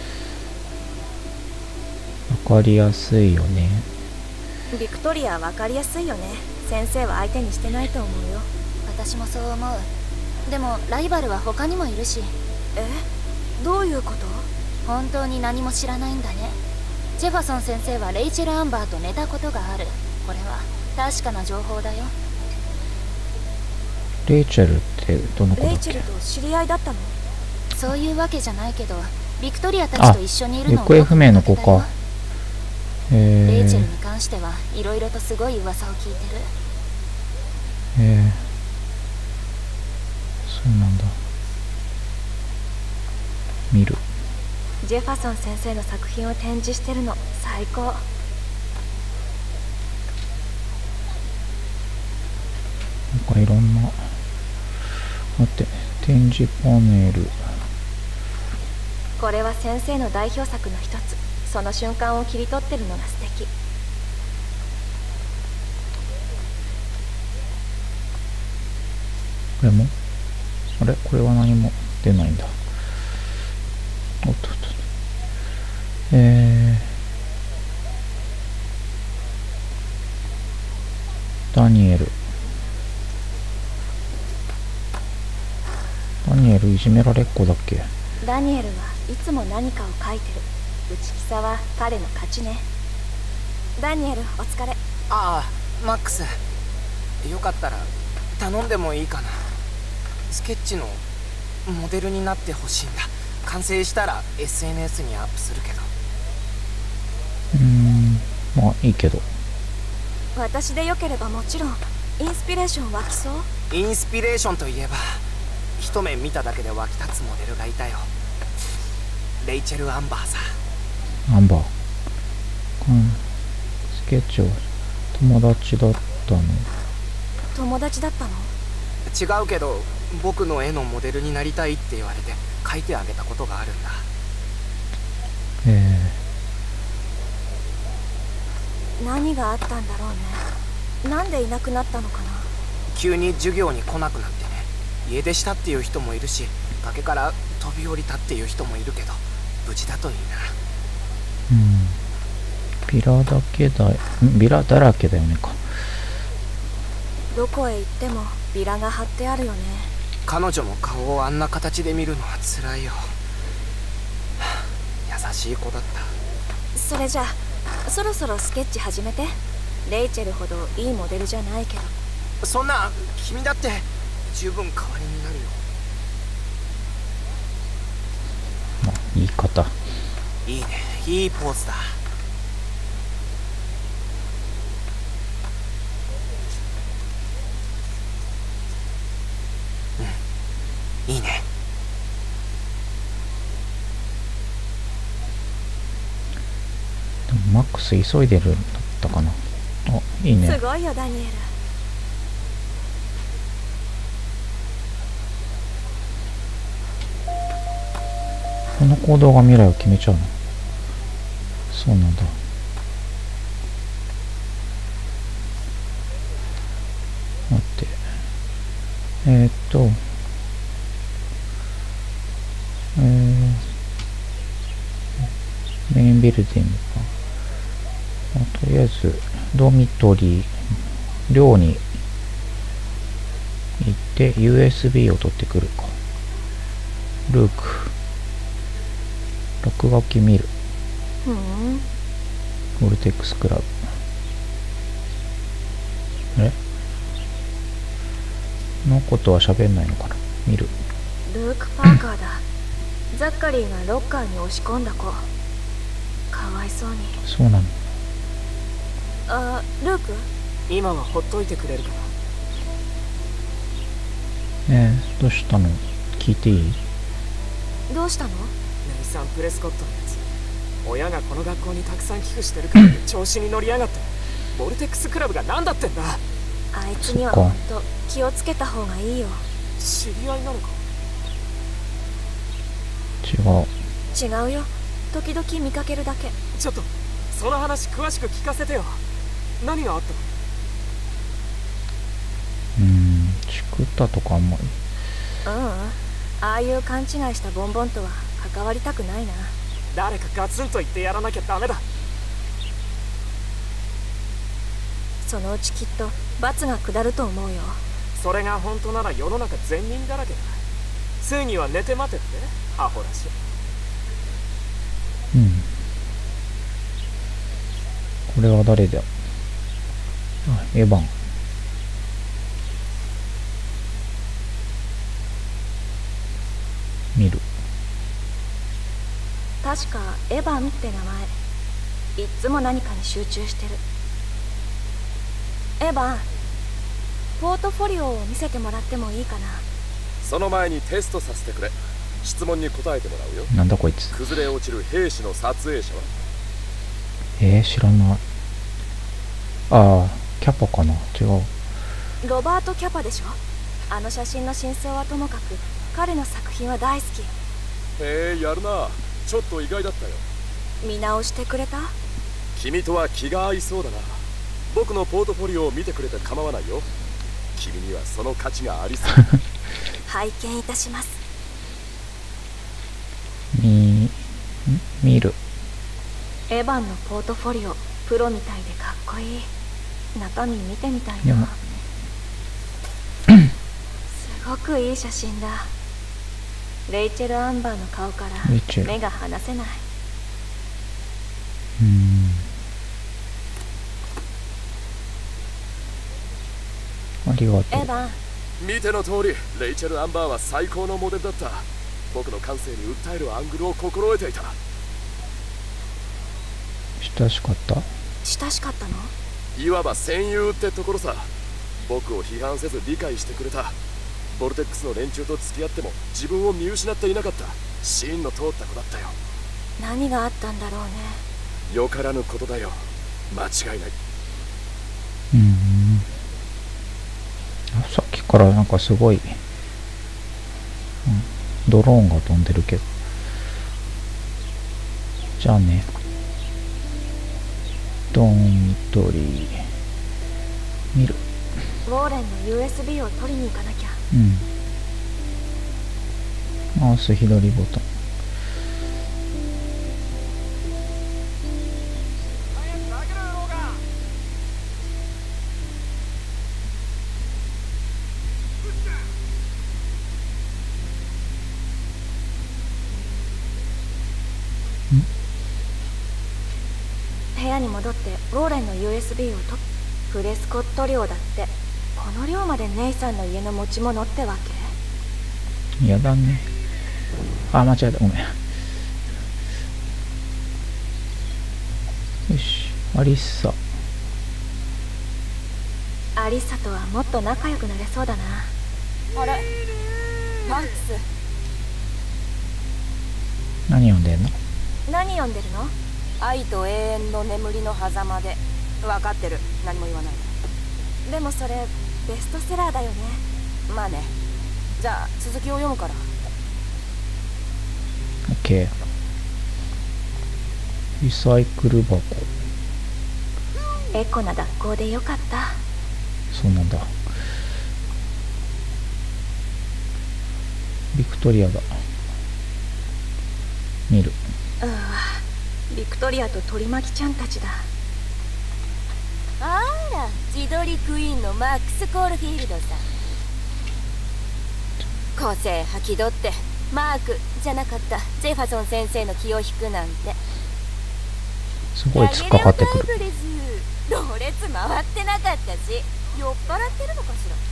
かりやすいよね。 ビクトリアは分かりやすいよね。先生は相手にしてないと思うよ。 私もそう思う。でもライバルは他にもいるし。 え、どういうこと？ 本当に何も知らないんだね。 ジェファソン先生はレイチェル・アンバーと寝たことがある。これは確かな情報だよ。 レイチェルってどの子だっけ？ レイチェルと知り合いだったの？ そういうわけじゃないけど、ビクトリアたちと一緒にいるのを行方不明の子か。えレイチェルー、 に関してはいろいろとすごい噂を聞いてる。 えー、そうなんだ。見る。 ジェファソン先生の作品を展示してるの最高。 なんかいろんな、待って、展示パネル。 これは先生の代表作の一つ。その瞬間を切り取ってるのが素敵。 これもあれこれは何も出ないんだ。おっとっと。えー、ダニエル。ダニエルいじめられっ子だっけ？ ダニエルはいつも何かを書いてる。内気さは彼の勝ちね。ダニエル、お疲れ。 ああ、マックス。よかったら頼んでもいいかな。スケッチのモデルになってほしいんだ。完成したら エスエヌエス にアップするけど。 うーん、まあいいけど。 私でよければもちろん。インスピレーション湧きそう？ インスピレーションといえば、一目見ただけで湧き立つモデルがいたよ。レイチェル・アンバーさ。 アンバー。うん。スケッチは友達だったの？ 友達だったの？ 違うけど、僕の絵のモデルになりたいって言われて描いてあげたことがあるんだ。 え何があったんだろうね。なんでいなくなったのかな。 急に授業に来なくなってね。家出したっていう人もいるし、崖から飛び降りたっていう人もいるけど、無事だといいな。 ー、うん。ビラだけだ、んビラだらけだよねか。 どこへ行ってもビラが貼ってあるよね。 彼女の顔をあんな形で見るのは辛いよ。優しい子だった。 それじゃあそろそろスケッチ始めて。レイチェルほどいいモデルじゃないけど。 そんな、君だって十分代わりになるよ。 まあ、言い方。 いいね、いいポーズだ。うん、いいね。 でもマックス急いでるんだったかな。あ、いいね。 すごいよダニエル。 この行動が未来を決めちゃうの？そうなんだ。待って。えー、っと、えー、メインビルディングか。まあ、とりあえず、ドミトリー、寮に行って ユーエスビー を取ってくるか。ルーク。落書き見る。 ふん。 ボルテックスクラブ。えのことは喋んないのかな。見る。 ルーク・パーカーだ。ザッカリーがロッカーに押し込んだ子。かわいそうに。 そうなの。 あ、ルーク？ 今はほっといてくれるかな。 ねえ、どうしたの？聞いていい？ どうしたの？ ネイサン・プレスコットのやつ、親がこの学校にたくさん寄付してるから調子に乗りやがってボルテックスクラブが何だってんだ。 あいつにはほんと気をつけた方がいいよ。 知り合いなのか？ 違う。 違うよ。時々見かけるだけ。 ちょっとその話詳しく聞かせてよ。何があったの？ うーん、チクったとかあんまり。 うんうん。ああいう勘違いしたボンボンとは関わりたくないな。 誰かガツンと言ってやらなきゃダメだ。 そのうちきっと罰が下ると思うよ。 それが本当なら世の中善人だらけだ。ついには寝て待てってアホらしい。 うん。 これは誰だ。あ、エヴァン。見る。 確かエヴァンって名前。いっつも何かに集中してる。エヴァン、ポートフォリオを見せてもらってもいいかな。 その前にテストさせてくれ。質問に答えてもらうよ。 なんだこいつ。 崩れ落ちる兵士の撮影者は？ えー、知らない。ああ、キャパかな。違う。 ロバート・キャパでしょ。あの写真の真相はともかく彼の作品は大好き。 へえ、やるな。ちょっと意外だったよ。 見直してくれた？ 君とは気が合いそうだな。僕のポートフォリオを見てくれて構わないよ。君にはその価値がありそう。 拝見いたします。 み、見る。 エヴァンのポートフォリオ、プロみたいでかっこいい。中身見てみたいな。すごくいい写真だ。レイチェル・アンバーの顔から目が離せない。 うーん、ありがとう。 エヴァン、 見ての通り、レイチェル・アンバーは最高のモデルだった。僕の感性に訴えるアングルを心得ていた。 親しかった？ 親しかったの？ いわば戦友ってところさ。僕を批判せず理解してくれた。ボルテックスの連中と付き合っても自分を見失っていなかった。芯の通った子だったよ。 何があったんだろうね。 よからぬことだよ。間違いない。 うーん、さっきからなんかすごい、うん、ドローンが飛んでるけど。じゃあね。ドントリー見る。 ウォーレンの ユーエスビー を取りに行かなきゃ。 うん。マウス左ボタン。 部屋に戻ってウォーレンの ユーエスビー を取っプレスコット寮だって。この寮までネイさんの家の持ち物ってわけ？ やだね。あ、間違えた。ごめん。よし、アリッサ。 アリッサとはもっと仲良くなれそうだな。 あれ、マックス。 何読んでんの？ 何読んでるの？ 愛と永遠の眠りの狭間で。分かってる。何も言わない。 でもそれベストセラーだよね。 まあね。じゃあ続きを読むから。 OK。 リサイクル箱。 エコな学校でよかった。 そうなんだ。ビクトリアだ。見る。 うわ、ビクトリアと取り巻きちゃんたちだ。 あら、自撮りクイーンのマックス・コールフィールドさん。個性吐き取ってマークじゃなかったジェファソン先生の気を引くなんて。 すごい突っかかってくる。 ロ列回ってなかったし、酔っ払ってるのかしら。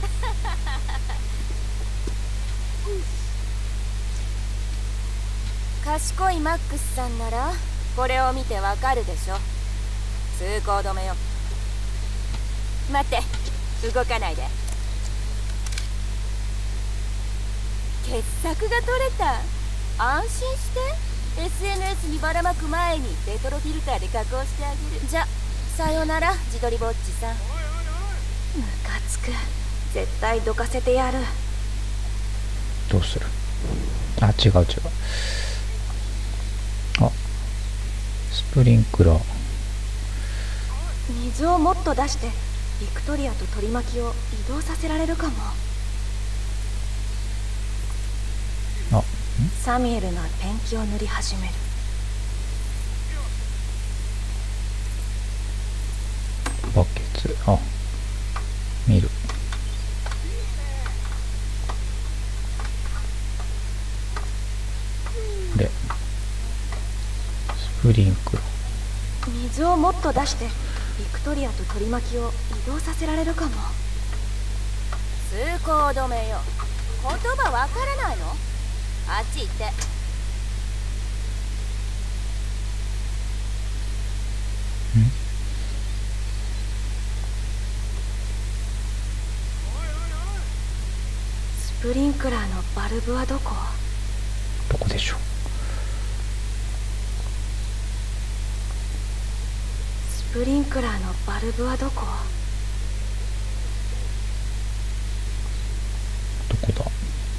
賢いマックスさんならこれを見てわかるでしょ。通行止めよ。待って、動かないで。傑作が撮れた。安心して。 エスエヌエス にばらまく前にレトロフィルターで加工してあげる。じゃ、さよなら自撮りぼっちさん。 ムカつく。絶対どかせてやる。 どうする？あ、違う違う。あ、スプリンクラー。 水をもっと出してビクトリアと取り巻きを移動させられるかも。 あ、 サミュエルがペンキを塗り始める。 バケツ。あ、見る。でスプリンクラー。 水をもっと出してビクトリアと取り巻きを移動させられるかも。 通行止めよ。言葉わからないの？あっち行って。 スプリンクラーのバルブはどこ？ どこでしょう。 スプリンクラーのバルブはどこ？ どこだ。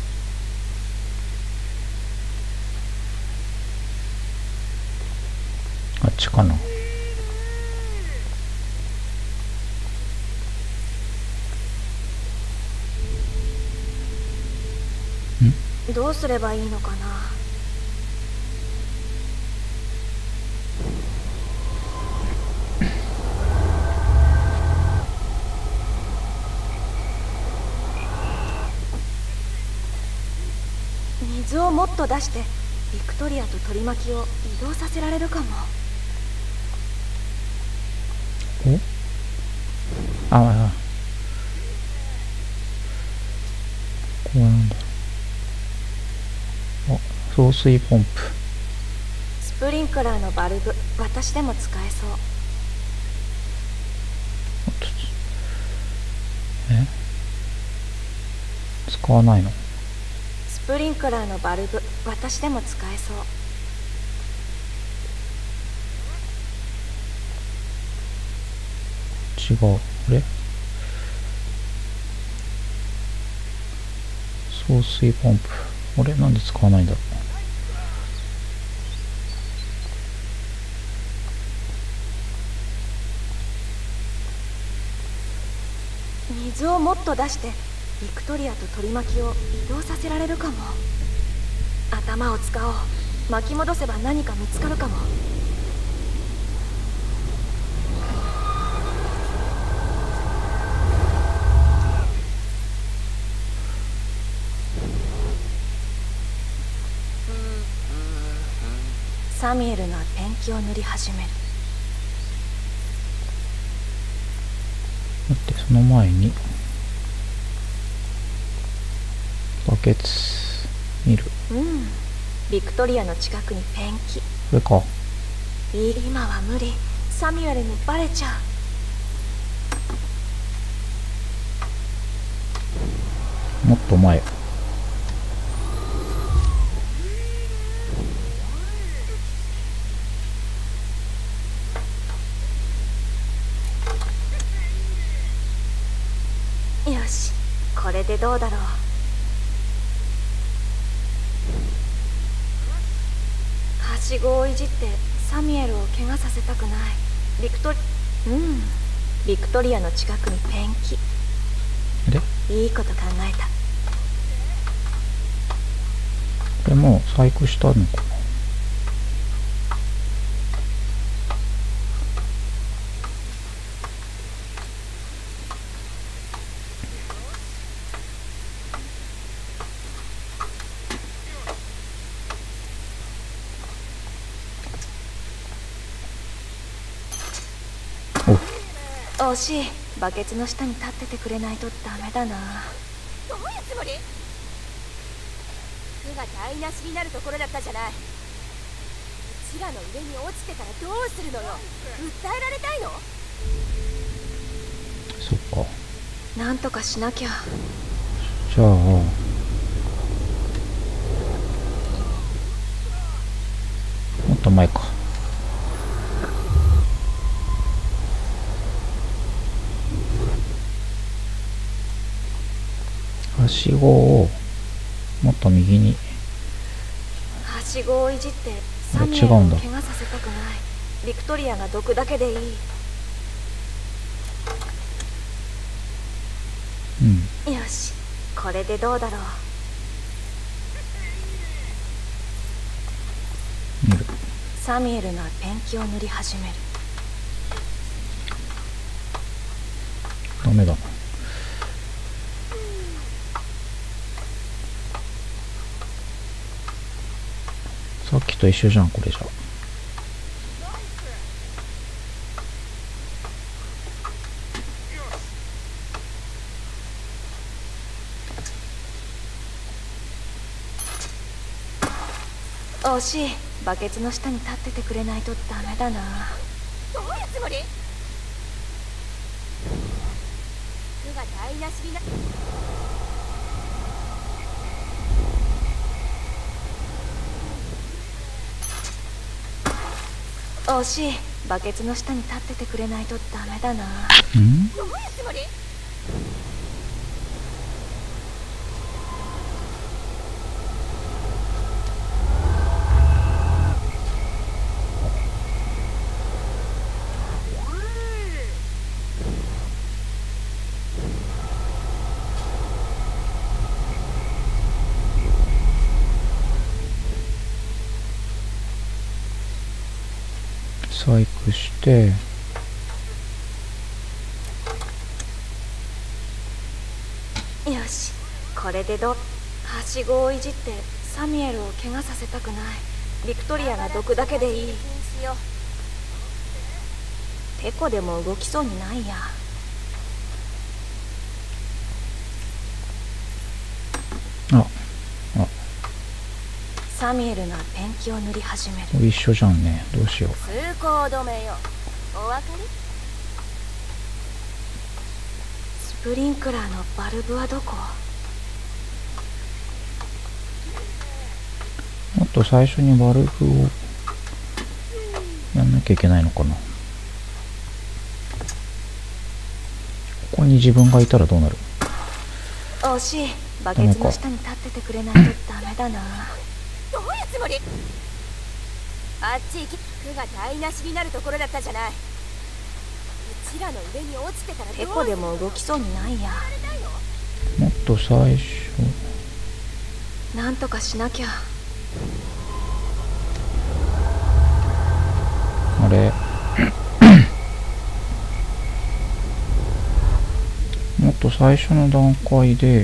あっちかな。 どうすればいいのかな。水をもっと出してビクトリアと取り巻きを移動させられるかも。 おああ、こうなんだ。送水ポンプ。 スプリンクラーのバルブ、私でも使えそう。 え？使わないの？ スプリンクラーのバルブ、私でも使えそう。 違う。あれ？送水ポンプ。あれ？なんで使わないんだろう。 水をもっと出してビクトリアと取り巻きを移動させられるかも。頭を使おう。巻き戻せば何か見つかるかも。サミュエルがペンキを塗り始める。 待って、その前にバケツ見る。 うん、ビクトリアの近くにペンキ。 これか。 今は無理。サミュエルにバレちゃう。もっと前。 よし、これでどうだろう。はしごをいじってサミュエルを怪我させたくない。ビクトリうんビクトリアの近くにペンキ。いいこと考えた。 これもう細工したのかな。 惜しい。バケツの下に立っててくれないとダメだな。 どういうつもり？服が台無しになるところだったじゃない。うちらの上に落ちてたらどうするのよ。訴えられたいの？ そっか。 なんとかしなきゃ。 じゃあもっと前か。はしごをもっと右に。 はしごをいじってサミュエルを怪我させたくない。ビクトリアが毒だけでいい。 うん、 よし、これでどうだろう。 見る。 サミュエルがペンキを塗り始める。 ダメだな。さっきと一緒じゃん、これじゃ。 惜しい。バケツの下に立っててくれないとダメだな。 どういうつもり？服が台無しにな。 惜しい。バケツの下に立っててくれないとダメだな。 ん？ どういうつもり？ 細工して、 よし、これでど。はしごをいじってサミュエルを怪我させたくない。ビクトリアが毒だけでいい。テコでも動きそうにないや。 あ、あ、 サミュエルがペンキを塗り始める。 一緒じゃんね。どうしよう。 通行止めよ。お分かり？ スプリンクラーのバルブはどこ？ もっと最初にバルブをやんなきゃいけないのかな。ここに自分がいたらどうなる？ 惜しい。バケツの下に立っててくれないとダメだな。 どういうつもり？あっち行き。服が台無しになるところだったじゃない。うちらの上に落ちてたらどうするの？ テコでも動きそうにないや。 もっと最初。 なんとかしなきゃ。 あれもっと最初の段階で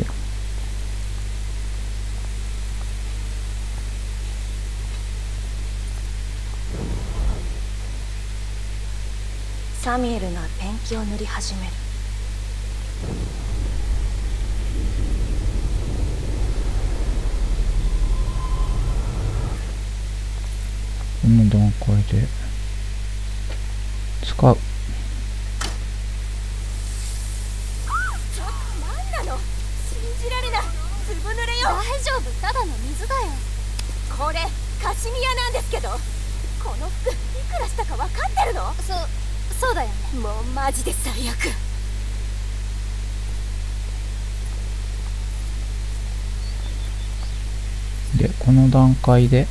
サミュエルがペンキを塗り始める。 この段階で使う。 ちょっと何なの？信じられない。ずぶ濡れよ。 大丈夫、ただの水だよ。 これカシミヤなんですけど、この服いくらしたか分かってるの？ そそうだよね。 もうマジで最悪。 でこの段階で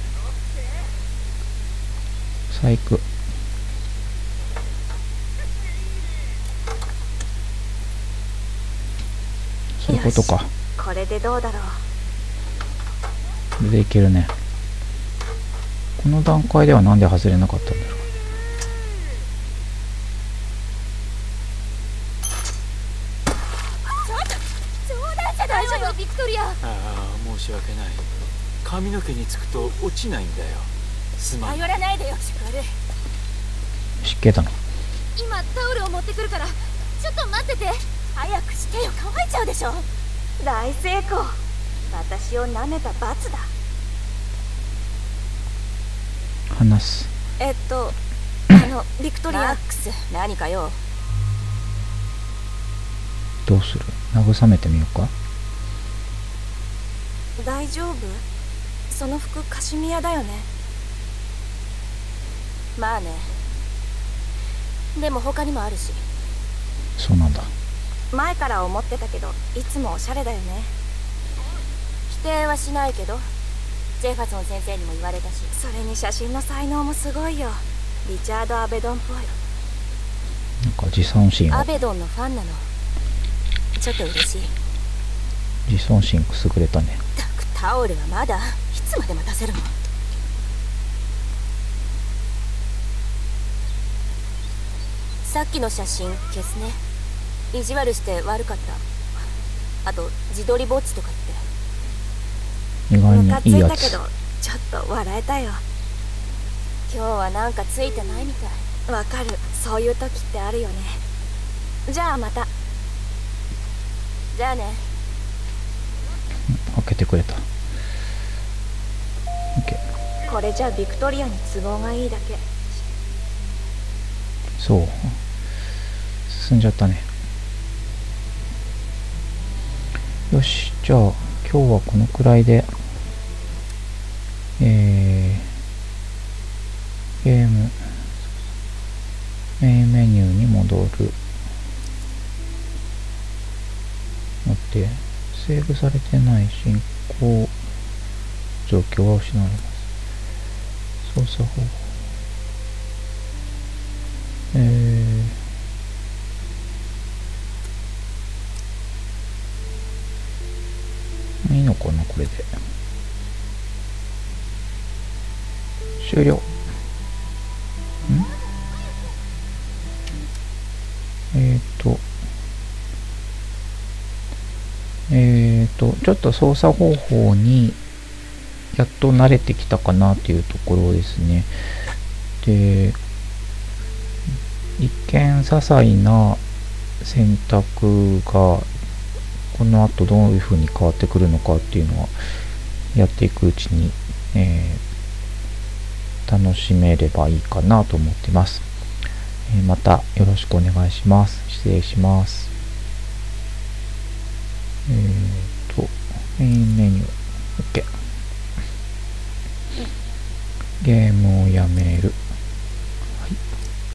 細工。そういうことか。 これでどうだろう。 これでいけるね。この段階ではなんで外れなかったんだろう。 ちょっと冗談じゃないわよ、ビクトリア。 ああ、申し訳ない。髪の毛につくと落ちないんだよ。すまん。 頼らないでよ、シュカル。 湿気だな。 今タオルを持ってくるから、ちょっと待ってて。早くしてよ、乾いちゃうでしょ。 大成功。私を舐めた罰だ。 話す。 えっとあのビクトリア。 マックス、何かよ。 どうする？慰めてみようか。 大丈夫？その服カシミヤだよね。 まあね。でも他にもあるし。 そうなんだ。 前から思ってたけど、いつもおしゃれだよね。 否定はしないけど、ジェファソン先生にも言われたし。 それに写真の才能もすごいよ。リチャード・アベドンっぽい。 なんか自尊心をアベドンのファンなの。ちょっと嬉しい。 自尊心くすぐれたね。 たくタオルはまだいつまで待たせるの？さっきの写真消すね。意地悪して悪かった。あと自撮りぼっちとかって意外ムカつにいいやつ。 いたけどちょっと笑えたよ。 今日はなんかついてないみたい。 わかる。そういう時ってあるよね。じゃあまた。 じゃあね。 開けてくれた。 OK。 これじゃビクトリアに都合がいいだけ。 そう、進んじゃったね。よし、じゃあ今日はこのくらいで、えー、ゲームメインメニューに戻る。待って、セーブされてない進行状況は失われます。操作方法、えー、いいのかな、これで。終了。んえっと、えっと、ちょっと操作方法にやっと慣れてきたかなっていうところですね。で、一見些細な選択がこの後どういう風に変わってくるのかっていうのはやっていくうちに、えー、楽しめればいいかなと思ってます。えー、またよろしくお願いします。失礼します。えーと、メインメニュー OK。ゲームをやめる。